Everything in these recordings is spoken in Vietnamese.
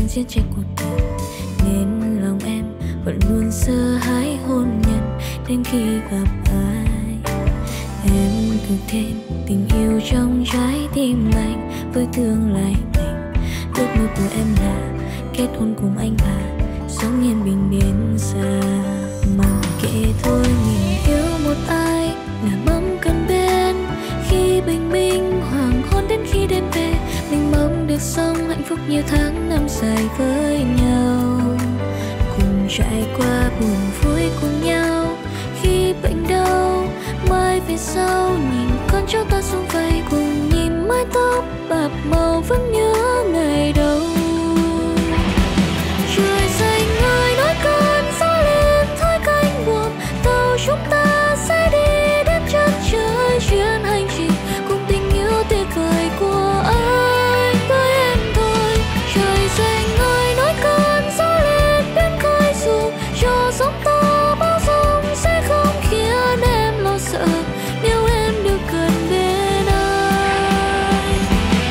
giết chết cuộc đời, nên lòng em vẫn luôn sợ hãi hôn nhân đến khi gặp ai. Em cứ thêm tình yêu trong trái tim anh với tương lai mình. Ước mơ của em là kết hôn cùng anh và sống yên bình đến già. Mặc kệ thôi, mình yêu một ai là mong cần bên khi bình minh hoàng hôn đến khi đêm về. Mình mong được sống hạnh phúc nhiều tháng năm dài với nhau, cùng trải qua buồn vui cùng nhau. Khi bệnh đau mai về sau, nhìn con cháu ta sum vầy cùng nhìn mái tóc bạc màu vẫn nhớ ngày đầu. Trời xanh ơi nói cơn gió lên thôi cánh buồm, tàu chúng ta sẽ đi đến chân trời. Chuyến hành trình cùng tình yêu tuyệt vời của anh với em thôi. Trời xanh ơi nói cơn gió lên bên khơi dù cho sóng to bao dung sẽ không khiến em lo sợ nếu em được gần bên anh.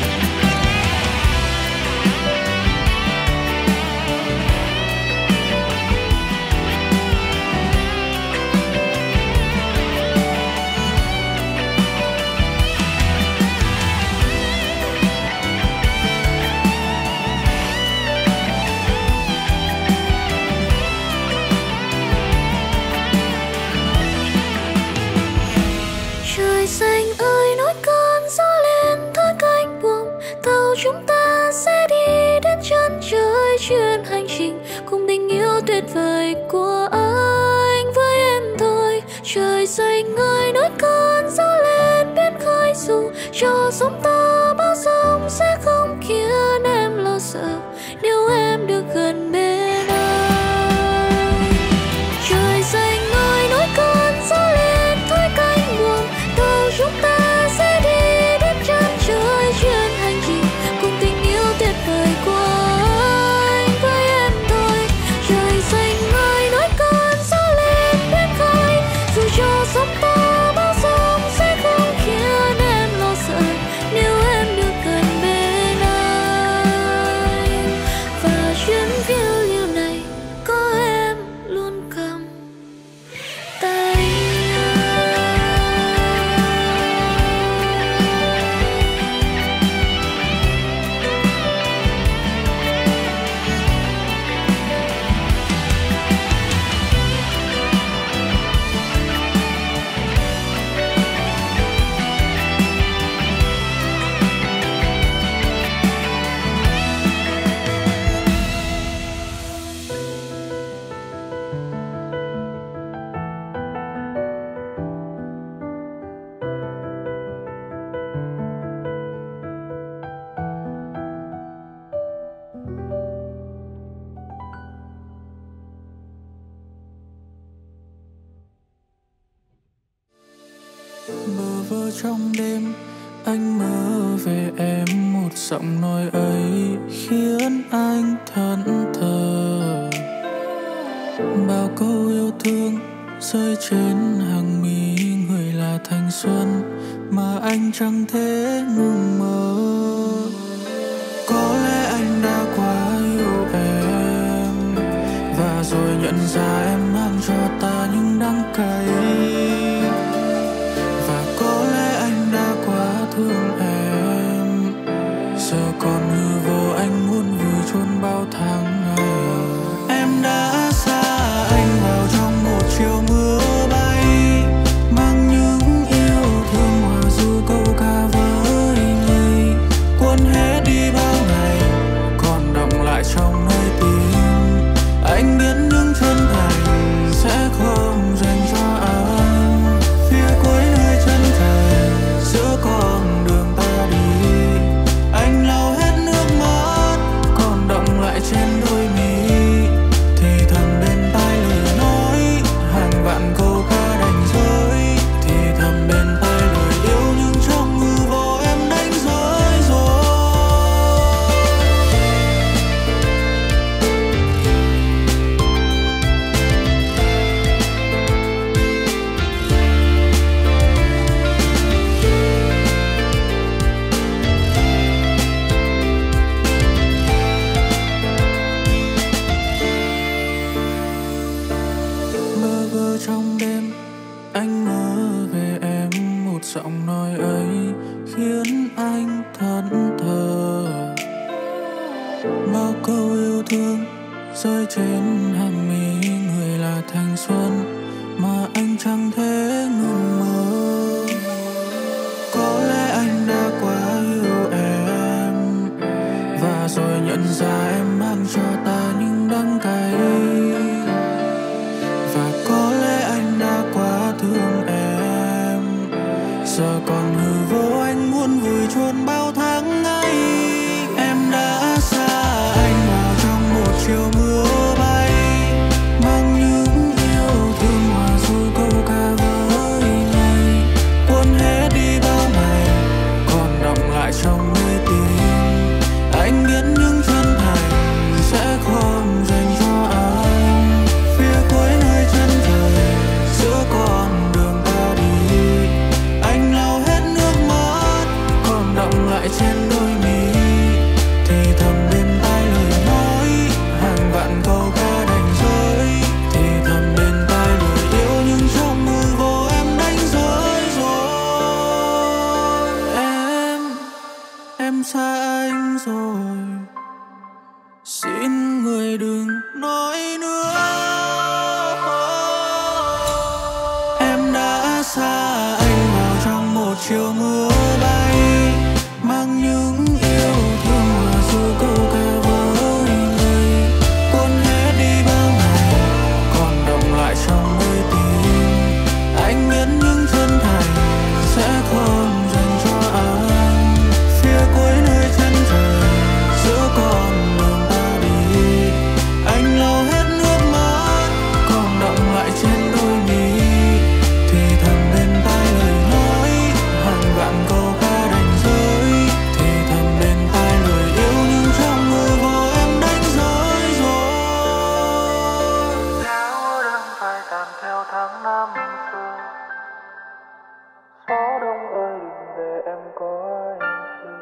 Trời xanh ơi nói cơn gió lên thôi cánh buồm, tàu chúng ta sẽ đi đến chân trời. Chuyến hành trình cùng tình yêu tuyệt vời của anh với em thôi. Trời xanh ơi nói cơn gió lên bên khơi dù cho sóng to bao dung sẽ không khiến em lo sợ nếu em được gần bên anh. Trời xanh ơi nói cơn gió lên thôi cánh buồm, tàu chúng ta sẽ đi đến chân trời. Chuyến hành trình cùng tình yêu tuyệt vời của anh với em thôi. Trời xanh ơi nói cơn gió lên bên khơi dù cho sóng to bao dung sẽ không khiến em lo sợ nếu em được gần bên anh. Và chuyến phiêu lưu này có em luôn cầm tay anh. Bơ vơ trong đêm anh mơ về em, một giọng nói ấy khiến anh thẫn thờ. Bao câu yêu thương rơi trên hàng mi, người là thanh xuân mà anh chẳng thể ngừng mơ. Có lẽ anh đã quá yêu em và rồi nhận ra em mang cho ta những đắng cay. Có lẽ anh đã quá thương em, giờ còn hư vô anh muốn vùi chôn bao tháng ngày. Em đã xa anh vào trong một chiều mưa bay, mang những yêu thương hòa du câu ca với nhây, cuốn hết đi bao ngày còn đọng lại trong nơi tim. Anh biết những chân thành sẽ không dành cho ai. anh thẫn thờ. Bao câu yêu thương rơi trên hàng mi, người là thanh xuân mà anh chẳng thể ngừng mơ. Có lẽ anh đã quá yêu em và rồi nhận ra em mang cho ta những đắng cay. Và có lẽ anh đã quá thương em, giờ còn hư vô anh muốn vùi chôn bao tháng ngày. Em đã xa anh vào trong một chiều mưa bay, mang những yêu thương hòa rồi câu ca với ngày. Cuốn hết đi bao ngày còn đọng lại trong nơi tim. Anh biết những chân thành sẽ không dành cho anh. Phía cuối nơi chân trời giữa con đường ta đi, anh lau hết nước mắt còn đọng lại trên đôi mi. Thì thầm bên tai lời nói hàng vạn câu ca đành rơi. Thì thầm bên tai lời yêu nhưng trong mưa vô em đánh rơi rồi. Em xa anh rồi, xin người đừng nói nữa. Em đã xa anh vào trong một chiều mưa bay, mang những yêu thương hòa rồi câu ca với người. Cuốn hết đi bao ngày còn đọng lại trong nơi tim. Anh biết những chân thành sẽ không dành cho anh. Phía cuối nơi chân trời giữa con đường ta đi, anh lau hết nước mắt còn đọng lại trên đôi mi. Thì thầm bên tai lời nói hàng vạn câu ca đành rơi. Thì thầm bên tai lời yêu nhưng trong mưa vô em đánh rơi rồi. Áo đang phai tàn theo tháng năm xưa. Gió đông ơi đừng về em có anh chưa.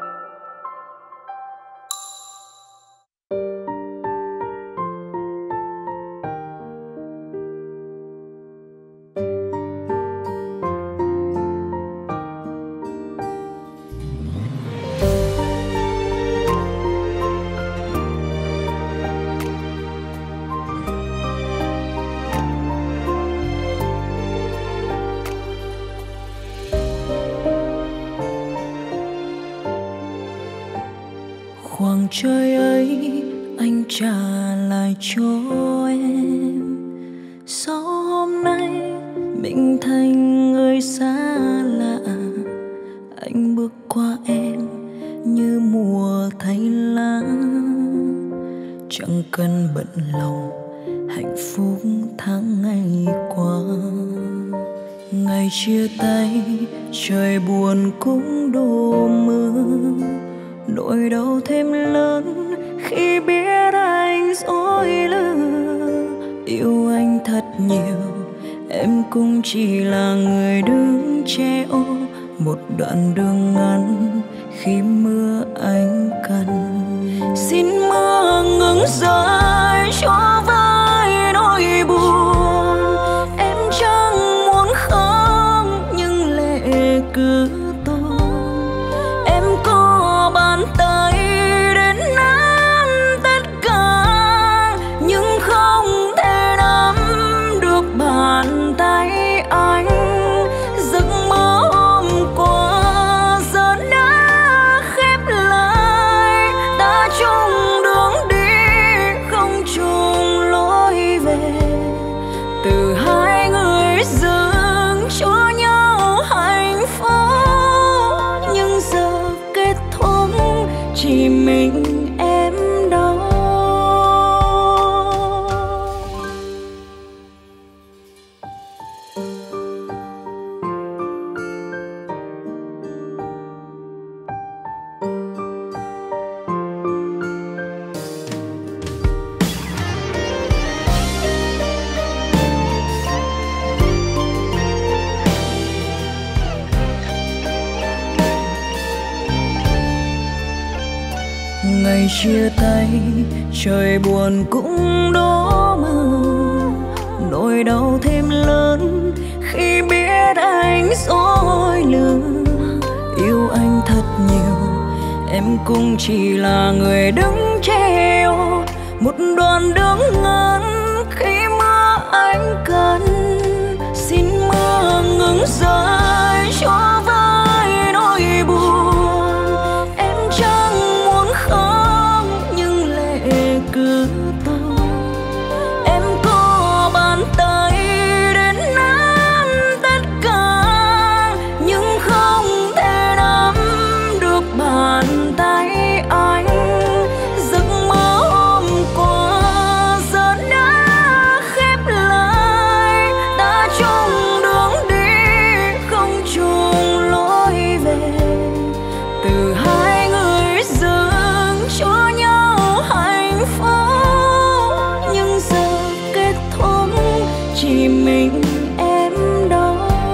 Khoảng trời ấy anh trả lại cho em. Sau hôm nay mình thành người xa lạ, anh bước qua em như mùa thay lá. Chẳng cần bận lòng hạnh phúc tháng ngày qua. Ngày chia tay trời buồn cũng đổ mưa, nỗi đau thêm lớn khi biết anh dối lừa. Yêu anh thật nhiều, em cũng chỉ là người đứng che ô một đoạn đường ngắn khi mưa anh cần. Xin mưa ngừng rơi cho vơi nỗi buồn. Em chẳng muốn khóc nhưng lệ cứ tuôn. Em có bàn tay đến nắm tất cả nhưng không thể nắm được bàn tay anh. Giấc mơ hôm qua giờ đã khép lại, đã chung đường đi không chung lối về. Từ hai người dưng cho nhau hạnh phúc, nhưng giờ kết thúc chỉ mình em đau. Ngày chia tay trời buồn cũng đổ mưa, nỗi đau thêm lớn khi biết anh dối lừa. Yêu anh thật nhiều, em cũng chỉ là người đứng treo, một đoàn đứng ngẩn khi mưa anh cần. Xin mưa ngừng rơi cho vai nỗi buồn, em chẳng muốn khóc nhưng lệ cứ tuôn. Em có bàn tay đến nắm tất cả nhưng không thể nắm được bàn tay anh. Giấc mơ hôm qua giờ đã khép lại, đã chung đường đi không chung lối về. Từ hai người dưng cho nhau hạnh phúc, nhưng giờ kết thúc chỉ mình em đau.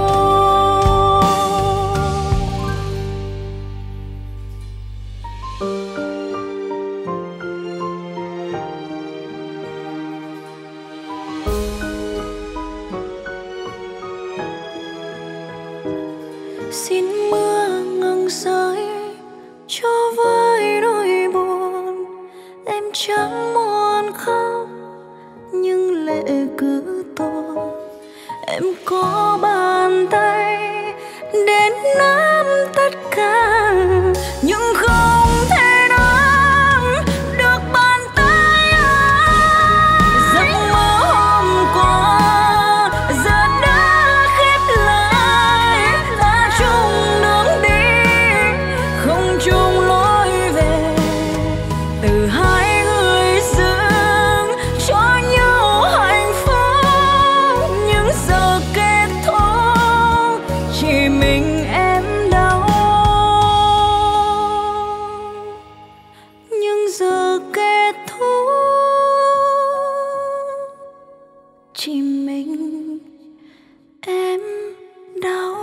Xin mưa ngừng rơi cho vơi nỗi buồn, em chẳng muốn khóc nhưng lệ cứ tuôn. Em có bàn tay đến nắm tất cả nhưng không thể nắm được bàn tay anh. Giấc mơ hôm qua giờ đã khép lại, đã chung đường đi không chung lối về. Từ hai người dưng cho nhau hạnh phúc, nhưng giờ kết thúc chỉ mình em đau. Nhưng giờ kết thúc chỉ mình em đau.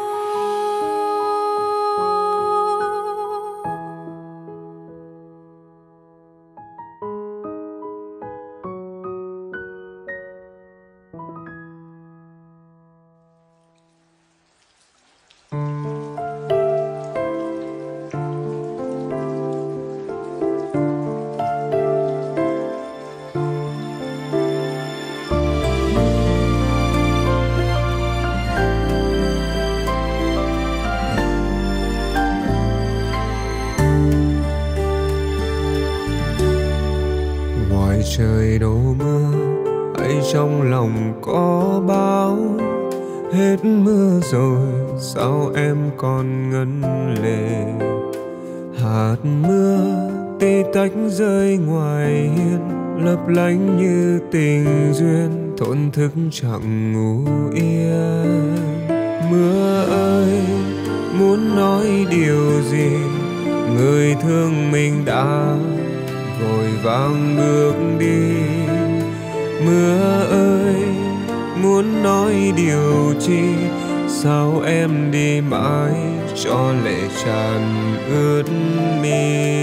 Ngoài trời đổ mưa, hãy trong lòng có bão. Hết mưa rồi, sao em còn ngân lệ? Hạt mưa tí tách rơi ngoài hiên, lấp lánh như tình duyên, thổn thức chẳng ngủ yên. Mưa ơi, muốn nói điều gì? Người thương mình đã vội vàng bước đi. Mưa ơi, muốn nói điều chi? Sao em đi mãi cho lệ tràn ướt mi?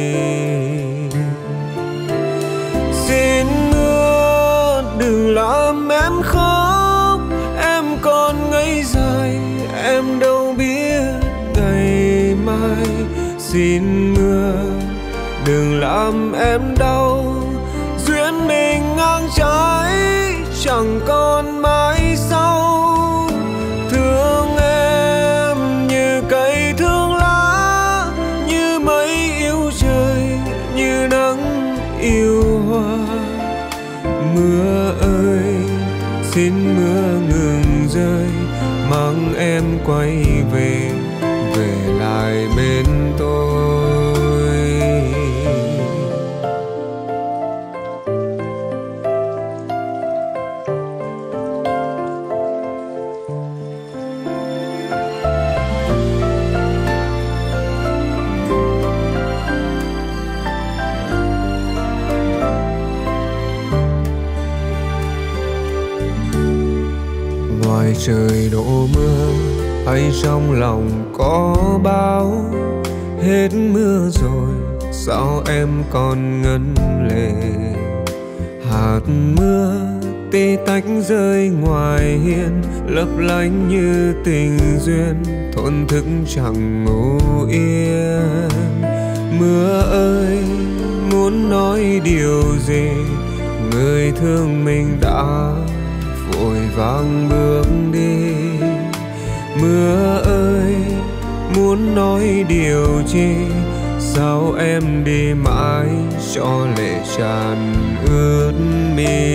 Xin mưa đừng làm em khóc, em còn ngây dài, em đâu biết ngày mai. Xin mưa đừng làm em đau, duyên mình ngang trái chẳng còn mãi sau. Thương em như cây thương lá, như mây yêu trời, như nắng yêu hoa. Mưa ơi, xin mưa ngừng rơi, mang em quay về, về lại bên tôi. Ngoài trời đổ mưa, hay trong lòng có bão. Hết mưa rồi, sao em còn ngân lệ? Hạt mưa tí tách rơi ngoài hiên, lấp lánh như tình duyên, thổn thức chẳng ngủ yên. Mưa ơi, muốn nói điều gì, người thương mình đã vội vàng bước đi. Mưa ơi, muốn nói điều chi, sao em đi mãi cho lệ tràn ướt mi.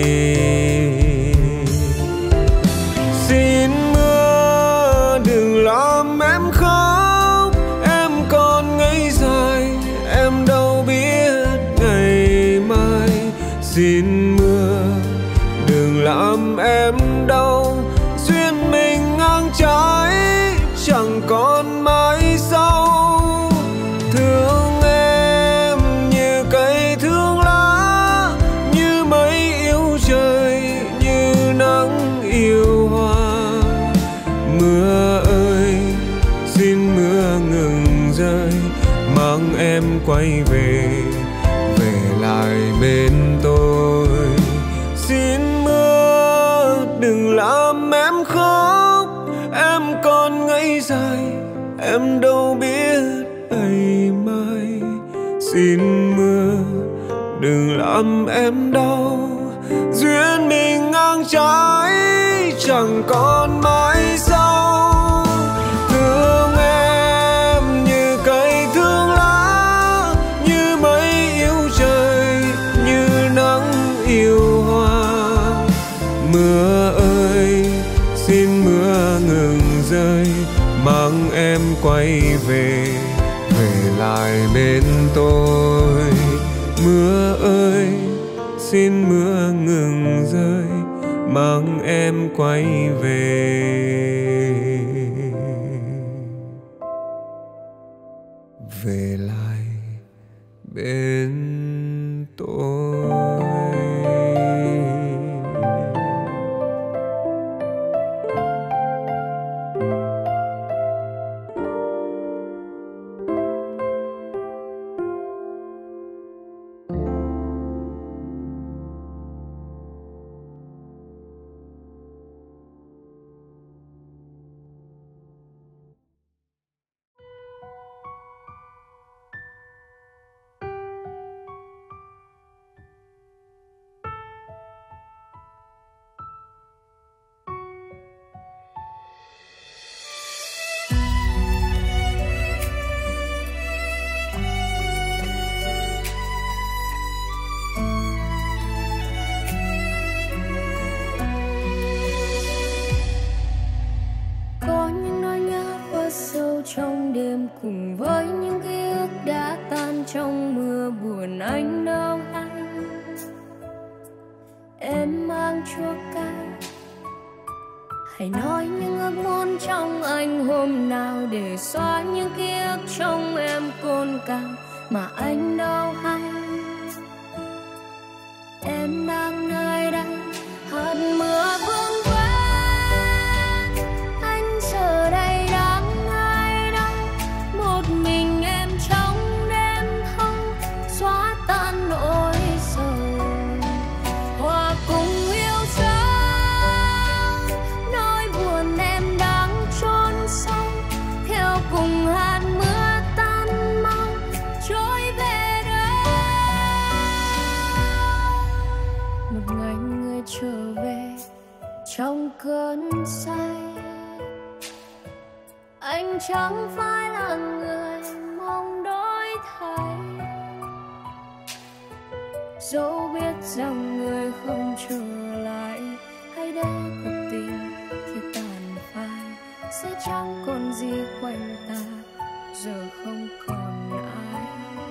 Xin mưa đừng làm em khóc, em còn ngây dài, em đâu biết ngày mai. Xin mưa đừng làm em đau, duyên mình ngang trái chẳng còn mãi sau. Thương em như cây thương lá, như mây yêu trời, như nắng yêu hoa. Mưa ơi, xin mưa ngừng rơi, mang em quay về, về lại bên tôi. Xin mưa đừng làm em khóc, em còn ngây dài, em đâu biết ngày mai. Xin mưa đừng làm em đau, duyên mình ngang trái chẳng còn mãi sau. Thương em như cây thương lá, như mây yêu trời, như nắng yêu hoa. Mưa ơi, xin mưa ngừng rơi, mang em quay về, về lại bên tôi. Mưa ơi, xin mưa ngừng rơi, mang em quay về, về lại bên tôi. Trong đêm cùng với những ký ức đã tan trong mưa buồn, anh đâu hay em mang chua cay. Hãy nói những ước muốn trong anh hôm nào để xóa những ký ức trong em cồn cào, mà anh đâu hay em đang nơi đây. Hạt mưa vương vấn, anh giờ đây mình em trong đêm không xóa tan nỗi sầu, hòa cùng yêu dấu nỗi buồn em đang chôn sâu, theo cùng hạt mưa tan mau trôi về đâu. Một ngày người trở về trong cơn say, anh chẳng phải là người mong đổi thay, dẫu biết rằng người không trở lại. Hãy để cuộc tình khi tàn phai sẽ chẳng còn gì quanh ta, giờ không còn ai.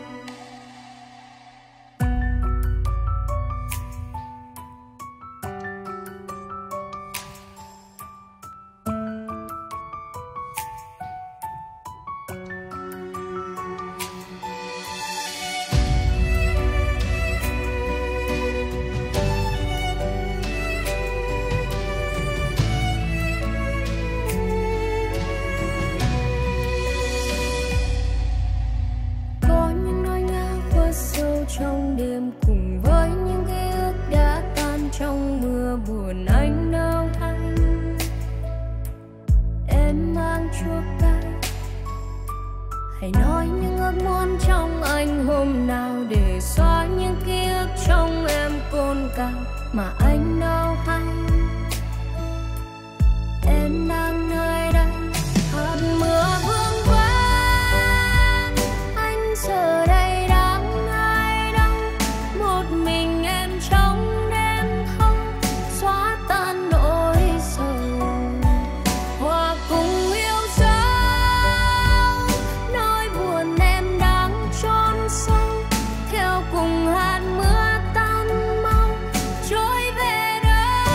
Trong đêm cùng với những ký ức đã tan trong mưa buồn, anh đâu hay em mang chua cay. Hãy nói những ước muốn trong anh mà anh đâu hay. Em đang nơi đây, hạt mưa vương vấn, anh giờ đây đang ai đâu. Một mình em trong đêm thâu, xóa tan nỗi sầu, hòa cùng yêu dấu. Nỗi buồn em đang chôn sâu, theo cùng hạt mưa tan mau trôi về đâu.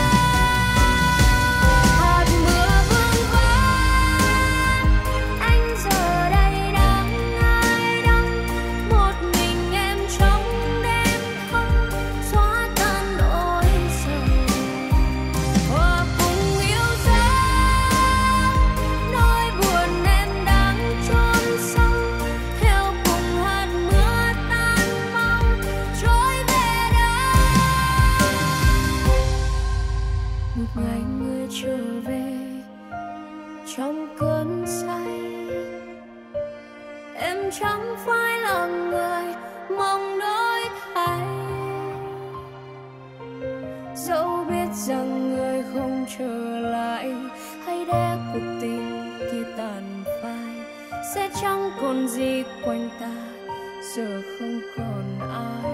Hạt mưa vương vấn, anh giờ đây đang ai đâu. Một mình em trong đêm thâu, xóa tan nỗi sầu, hòa cùng yêu dấu. Nỗi buồn em đang chôn sâu, theo cùng hạt mưa tan mau trôi về đâu. Một ngày người trở về trong cơn say, em chẳng phải là người mong đổi thay. Dẫu biết rằng người không trở lại, hay để cuộc tình kia tàn phai, sẽ chẳng còn gì quanh ta, giờ không còn ai.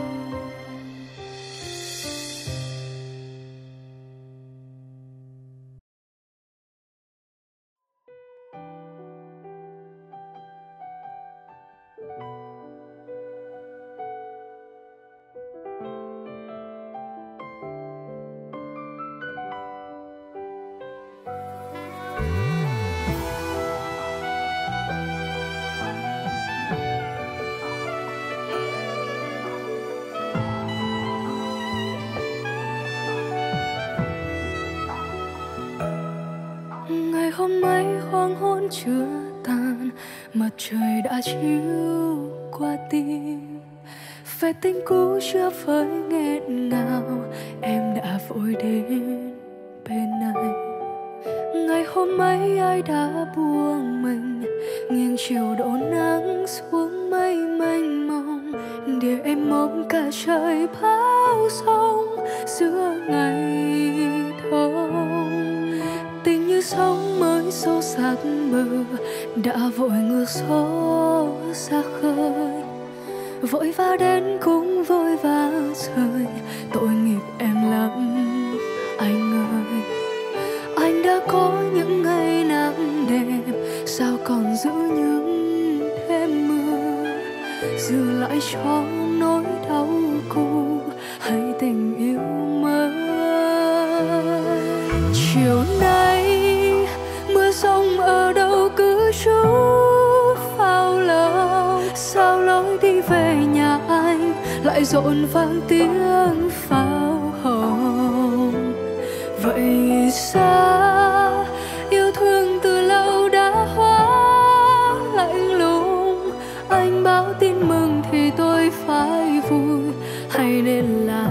Ngày hôm ấy hoàng hôn chưa tàn, mặt trời đã chiếu qua tim. Về tình cũ chưa với nghẹn ngào, em đã vội đến bên anh. Ngày hôm ấy ai đã buông mình, nghiêng chiều đổ nắng xuống mây mênh mông, để em mong cả trời bao sông giữa ngày đông. Tình như sóng mới xô sát bờ, đã vội ngược gió ra khơi, vội vã đến cũng vội vã rời. Tội nghiệp em lắm anh ơi, anh đã có những ngày nắng đẹp, sao còn giữ những đêm mưa, giữ lại cho nỗi đau cũ hay tình yêu mới. Chiều nay mưa rông ở đâu cứ trút vào lòng, sao lối đi về nhà anh lại rộn vang tiếng pháo hồng. Vậy sao yêu thương từ lâu đã hóa lạnh lùng, anh báo tin mừng thì tôi phải vui hay nên là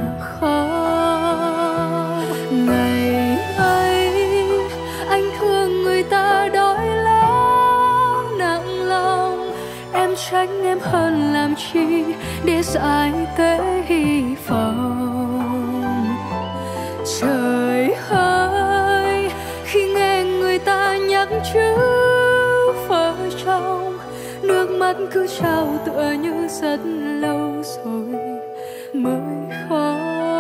khó. Ngày ấy anh thương người ta đói lắm nặng lòng, em tránh em hơn làm chi để giải tế hy vọng. Trời ơi, khi nghe người ta nhắc chữ vợ chồng, nước mắt cứ trào tựa như rất lâu rồi mới khó.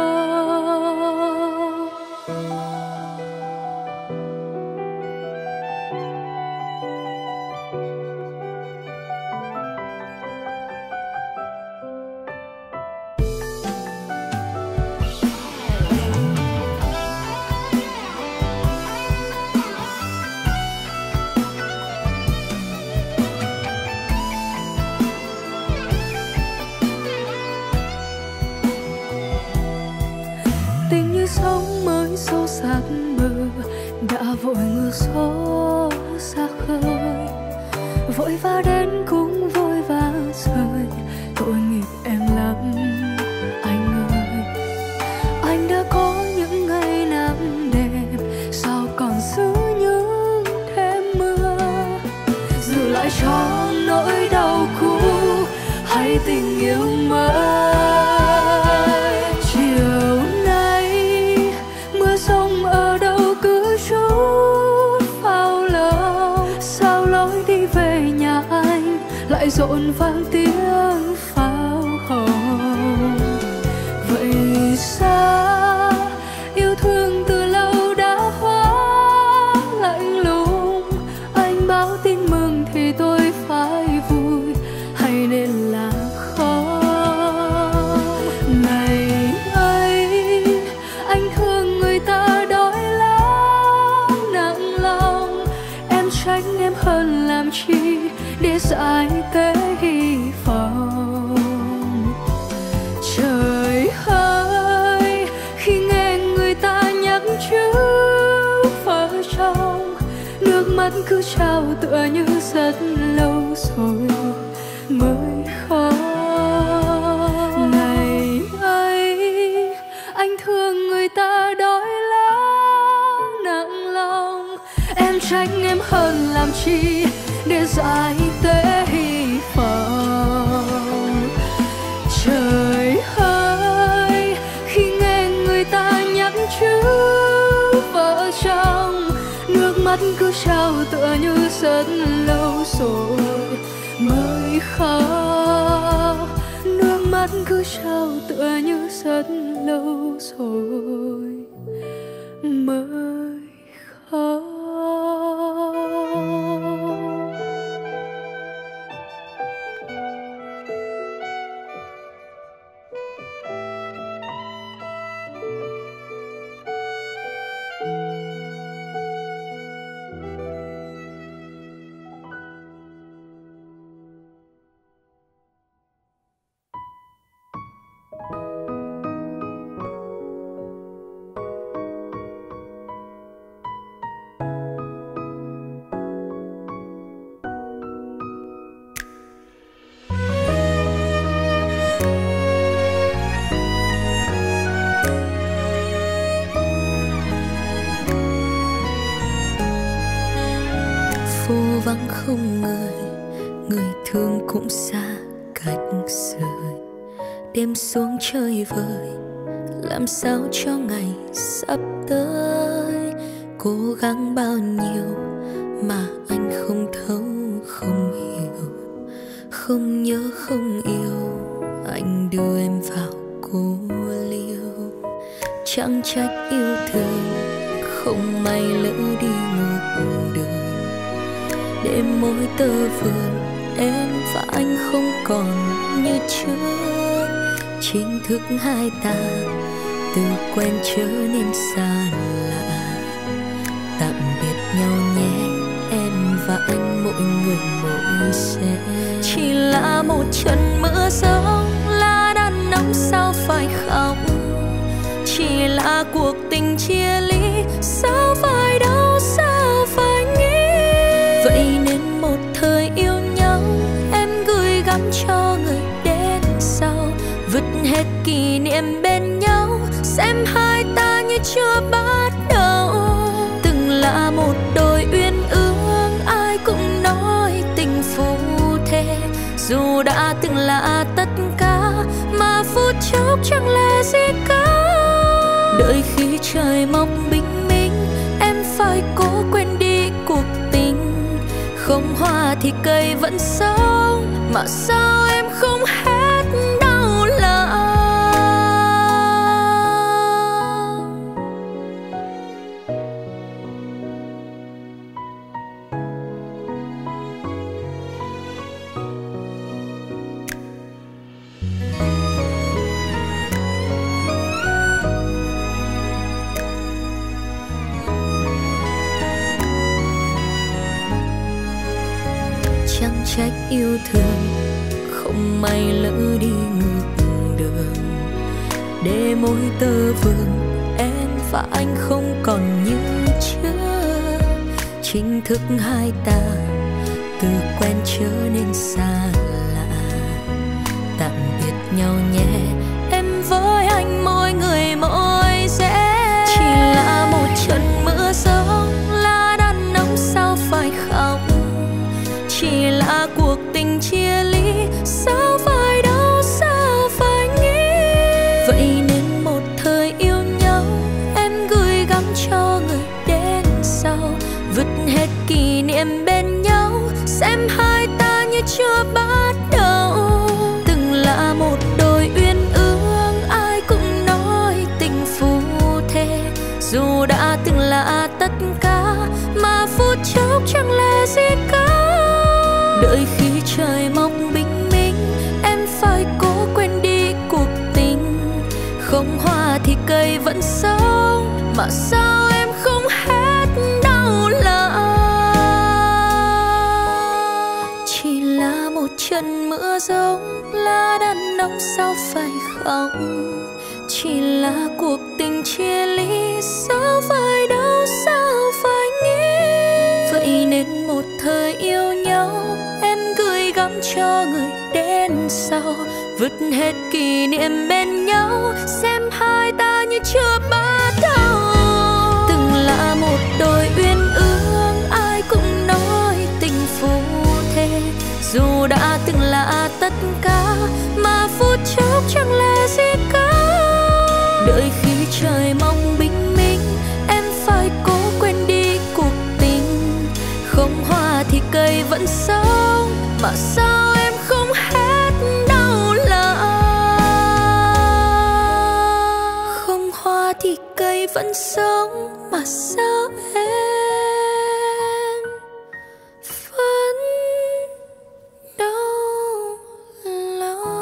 Sóng mới xô sát bờ, đã vội ngược gió ra khơi, vội vã đến cũng vội vã rời. Tội nghiệp em lắm anh ơi, anh đã có những ngày nắng đẹp, sao còn giữ những đêm mưa, giữ lại cho nỗi đau cũ hay tình yêu mới. Chiều nay vang tiếng pháo hồng. Vậy sao yêu thương từ lâu đã hóa lạnh lùng? Anh báo tin mừng thì tôi phải vui, hay nên là không? Ngày ấy anh thương người ta đói lắm nặng lòng, em tránh em hơn làm chi để giải tế hy vọng. Trời ơi, khi nghe người ta nhắc chữ vợ chồng, nước mắt cứ trao tựa như rất lâu rồi mới khóc. Ngày ấy anh thương người ta đói lắm nặng lòng, em tránh em hơn làm chi để giải tế hy vọng. Trời ơi, khi nghe người ta nhắc chữ vợ chồng, nước mắt cứ trao tựa như rất lâu rồi mới khóc. Nước mắt cứ trao tựa như rất lâu rồi mới khóc. Vắng không người, người thương cũng xa cách rời. Đêm xuống chơi vơi, làm sao cho ngày sắp tới. Cố gắng bao nhiêu mà anh không thấu không hiểu, không nhớ không yêu, anh đưa em vào cô liêu. Chẳng trách yêu thương, không may lỡ đi ngược đường. Đêm mỗi tơ vương, em và anh không còn như trước. Chính thức hai ta từ quen trở nên xa lạ. Tạm biệt nhau nhé, em và anh mỗi người mỗi sẽ. Chỉ là một trận mưa gió, lá đan nóng sao phải khóc. Chỉ là cuộc tình chia ly, sao phải đau sao phải nghĩ. Vậy nên một thời yêu nhau, em gửi gắm cho người đến sau. Vứt hết kỷ niệm bên nhau, xem hai ta như chưa bắt đầu. Từng là một đôi uyên ương, ai cũng nói tình phù thề. Dù đã từng là tất cả, mà phút chốc chẳng là gì cả. Đợi khi trời mọc bình minh, em phải cố quên đi cuộc tình. Không hoa thì cây vẫn sống, mà sao em không hết đau lòng. Chẳng trách yêu thương, không may lỡ đi ngược đường. Để mỗi tơ vương, em và anh không còn như trước. Chính thức hai ta từ quen trở nên xa lạ. Tạm biệt nhau nhé, em với anh mỗi người mỗi sẽ. Chỉ là một trận mưa gió, lá đan nóng sao phải khóc. Chỉ là cuộc tình chia ly, sao phải đau sao phải nghĩ. Vậy nên một thời yêu nhau, em gửi gắm cho người đến sau. Vứt hết kỷ niệm bên nhau, xem hai ta như chưa bắt đầu. Đợi khi trời mong bình minh, em phải cố quên đi cuộc tình. Không hoa thì cây vẫn sống, mà sao em không hết đau lòng. Chỉ là một trận mưa giông, lá đàn nóng sao phải khóc. Chỉ là cuộc tình chia ly, sao phải đau, sao phải nghĩ. Vậy nên một thời yêu nhau, em gửi gắm cho người đến sau. Vứt hết kỷ niệm bên nhau, xem hai ta như chưa bắt đầu. Từng là một đôi uyên ương, ai cũng nói tình phù thề. Dù đã từng là tất cả, mà phút chốc chẳng lẽ gì cả. Đợi khi trời mong bình minh, em phải cố quên đi cuộc tình. Không hoa thì cây vẫn sống, mà sao em không hết đau lòng. Không hoa thì cây vẫn sống, mà sao em vẫn đau lòng.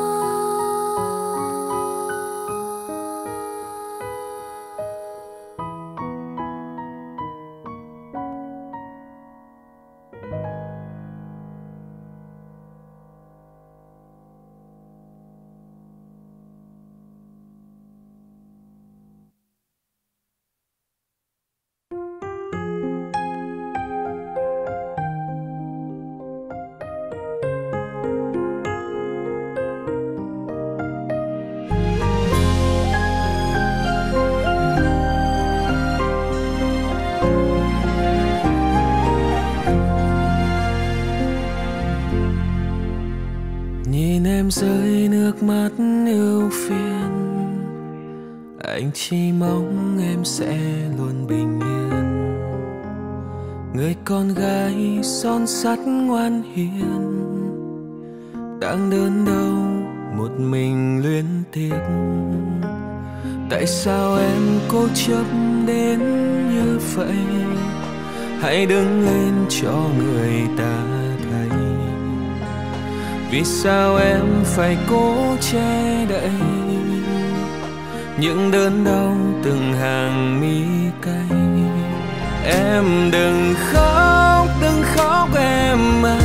Nhìn em rơi nước mắt ưu phiền, anh chỉ mong em sẽ luôn bình yên. Người con gái son sắt ngoan hiền, đang đớn đau một mình luyến tiếc. Tại sao em cố chấp đến như vậy? Hãy đứng lên cho người ta thấy. Vì sao em phải cố che đậy những đớn đau từng hàng mi cay? Em đừng khóc em à,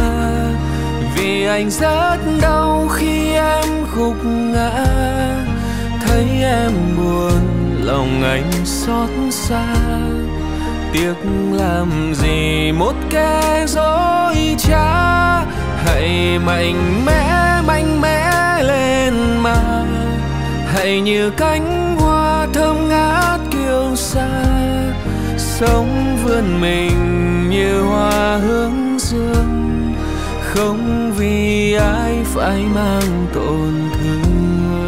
vì anh rất đau khi em gục ngã. Thấy em buồn lòng anh xót xa, tiếc làm gì một kẻ dối trá. Hãy mạnh mẽ lên mà, hãy như cánh hoa thơm ngát kiêu sa. Sống vươn mình như hoa hướng dương, không vì ai phải mang tổn thương.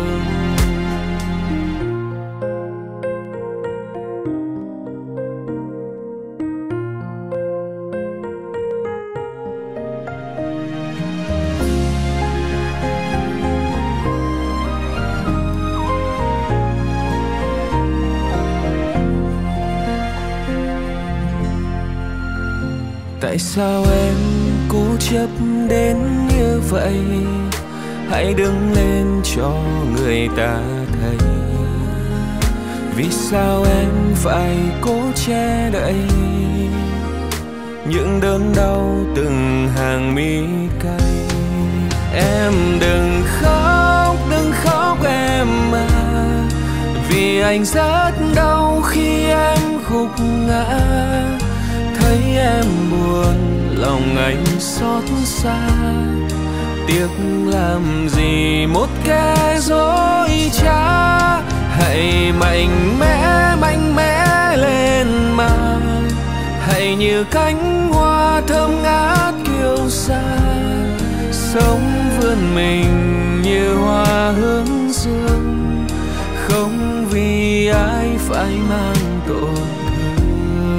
Tại sao em cố chấp đến như vậy? Hãy đứng lên cho người ta thấy. Vì sao em phải cố che đậy những đớn đau từng hàng mi cay? Em đừng khóc em à, vì anh rất đau khi em gục ngã. Thấy em buồn lòng anh xót xa, tiếc làm gì một kẻ dối trá. Hãy mạnh mẽ lên mà, hãy như cánh hoa thơm ngát kiêu sa. Sống vươn mình như hoa hướng dương, không vì ai phải mang tổn thương.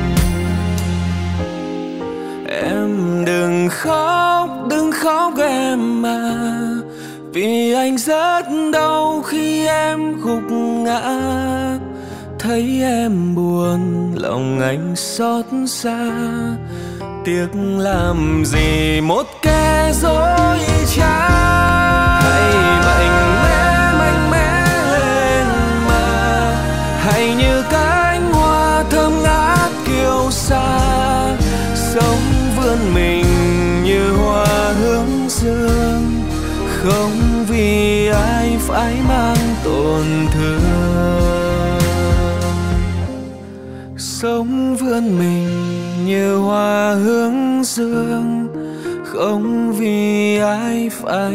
Em đừng khóc em à, vì anh rất đau khi em gục ngã. Thấy em buồn lòng anh xót xa, tiếc làm gì một kẻ dối trá. Hãy mạnh mẽ lên mà, hãy như cánh hoa thơm ngát kiêu sa, sống vươn mình như hoa hướng dương, không vì ai phải mang tổn thương. Sống vươn mình như hoa hướng dương, không vì ai phải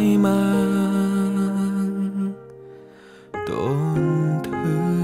mang tổn thương.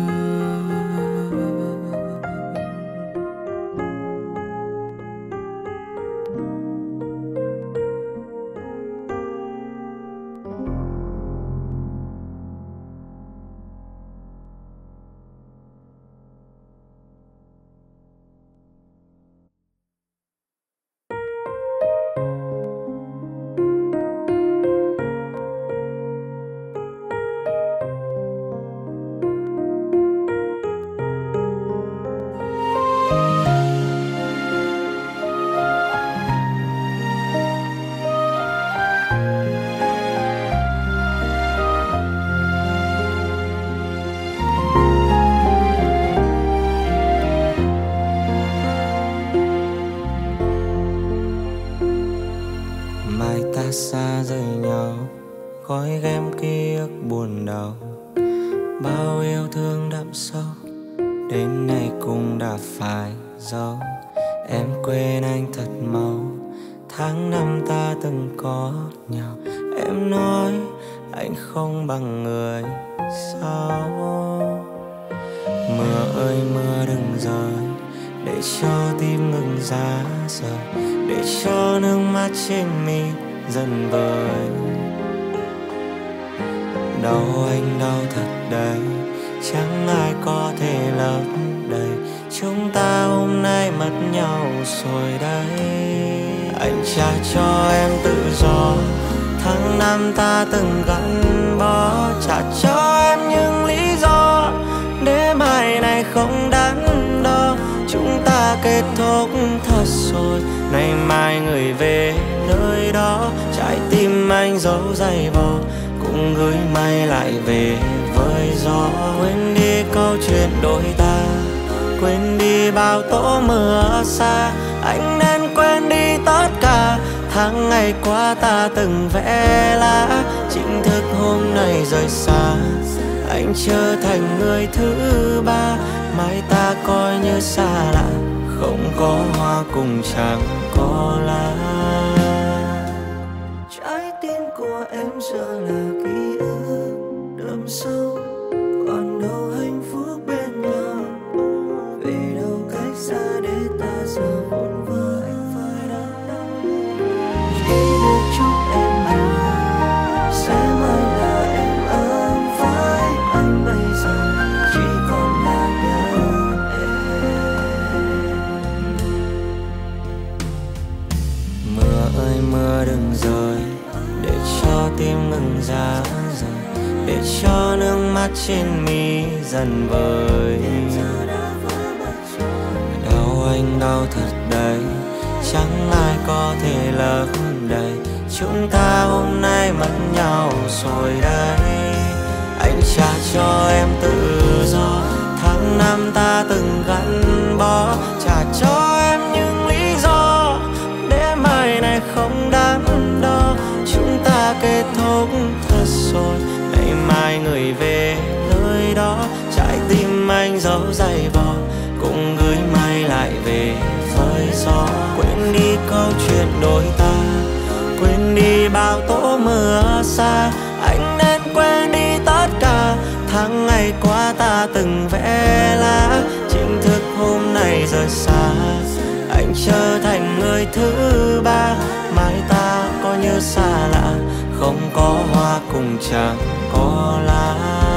Xa rời nhau, gói ghém ký ức buồn đau, bao yêu thương đậm sâu, đến nay cũng đã phải giấu. Em quên anh thật mau, tháng năm ta từng có nhau. Em nói anh không bằng người sau. Mưa ơi mưa đừng rơi, để cho tim ngừng giá rời, để cho nước mắt trên mi dần vơi. Đau anh đau thật đấy, chẳng ai có thể lấp đầy. Chúng ta hôm nay mất nhau rồi đấy. Anh trả cho em tự do, tháng năm ta từng gắn bó. Trả cho em những lý do để mai này không đắn đo. Chúng ta kết thúc thật rồi, nay mai người về nơi đó. Trái tim anh giấu dày vò, cũng gửi may lại về với gió. Quên đi câu chuyện đôi ta, quên đi bao tố mưa xa. Anh nên quên đi tất cả tháng ngày qua ta từng vẽ lá. Chính thức hôm nay rời xa, anh trở thành người thứ ba. Mai ta coi như xa lạ, không có hoa cùng chẳng có lá. Trái tim của em giờ là ký ức đậm sâu, còn đâu hạnh phúc bên nhau. Về đâu cách xa để ta giờ vốn vỡ. Anh phải đắn đo chỉ được chúc em hạnh, sẽ mai là em ấm với anh. Bây giờ chỉ còn là nhớ em. Mưa ơi mưa đừng rơi, để cho tim ngừng giá rời, để cho nước mắt trên mi dần vơi. Đau anh đau thật đấy, chẳng ai có thể lấp đầy. Chúng ta hôm nay mất nhau rồi đấy. Anh trả cho em tự do, tháng năm ta từng gắn bó. Trả cho em những lý do để mai này không đắn đo. Chúng ta kết thúc thật rồi, ngày mai người về nơi đó. Trái tim anh giấu dày vò, cũng gửi may lại về với gió. Quên đi câu chuyện đôi ta, quên đi bao tố mưa xa. Anh nên quên đi tất cả tháng ngày qua ta từng vẽ lá. Chính thức hôm nay rời xa, anh trở thành người thứ ba. Mai ta có như xa lạ, không có hoa cùng chẳng có lá.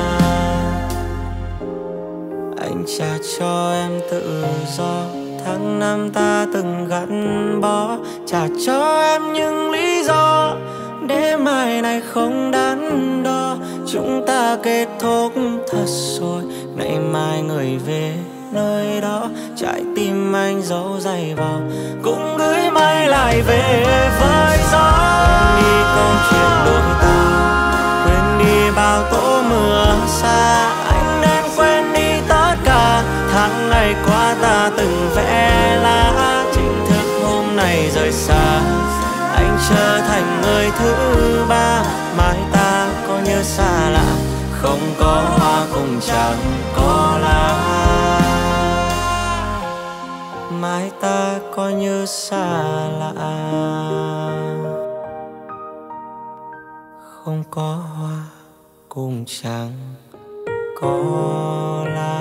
Anh trả cho em tự do, tháng năm ta từng gắn bó. Trả cho em những lý do để mai này không đắn đo. Chúng ta kết thúc thật rồi, ngày mai người về nơi đó. Trái tim anh giấu giày vào cũng gửi mây lại về với gió. Quên đi câu chuyện đôi ta, quên đi bao tố mưa xa. Anh nên quên đi tất cả tháng ngày qua ta từng vẽ lá. Chính thức hôm nay rời xa, anh trở thành người thứ ba. Mai ta có như xa lạ, không có hoa cũng chẳng có lá. Mai ta có như xa lạ, không có hoa cũng chẳng có lá.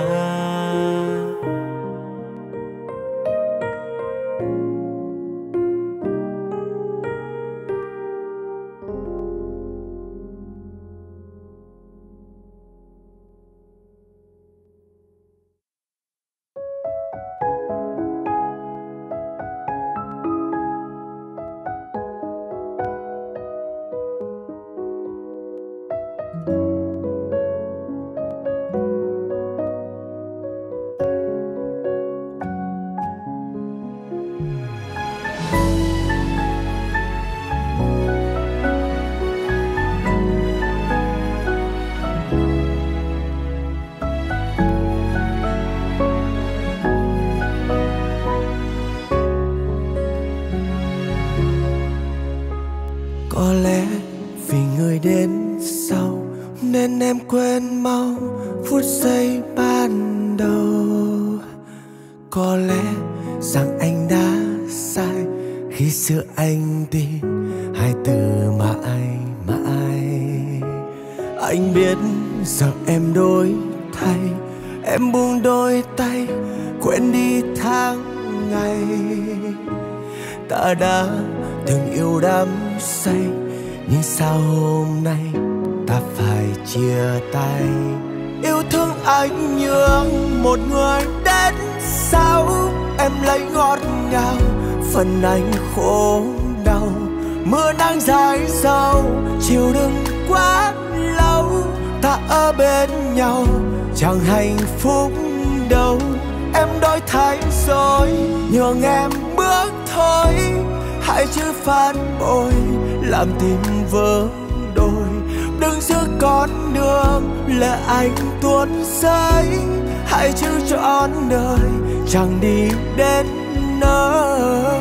Có lẽ vì người đến sau nên em quên mau phút giây ban đầu. Có lẽ rằng anh đã sai khi xưa anh tin hai từ mãi mãi. Anh biết giờ em đổi thay, em buông đôi tay quên đi tháng ngày ta đã từng yêu đắm say. Nhưng sao hôm nay ta phải chia tay? Yêu thương anh nhường một người đến sau, em lấy ngọt ngào phần anh khổ đau. Mưa nắng dài dầu chiều đừng quá lâu, ta ở bên nhau chẳng hạnh phúc đâu. Em đổi thay rồi nhường em bước thôi, hãy chữ phản bội làm tim vỡ đôi. Đừng giữ con đường lệ anh tuôn rơi, hãy chữ trọn đời chẳng đi đến nơi.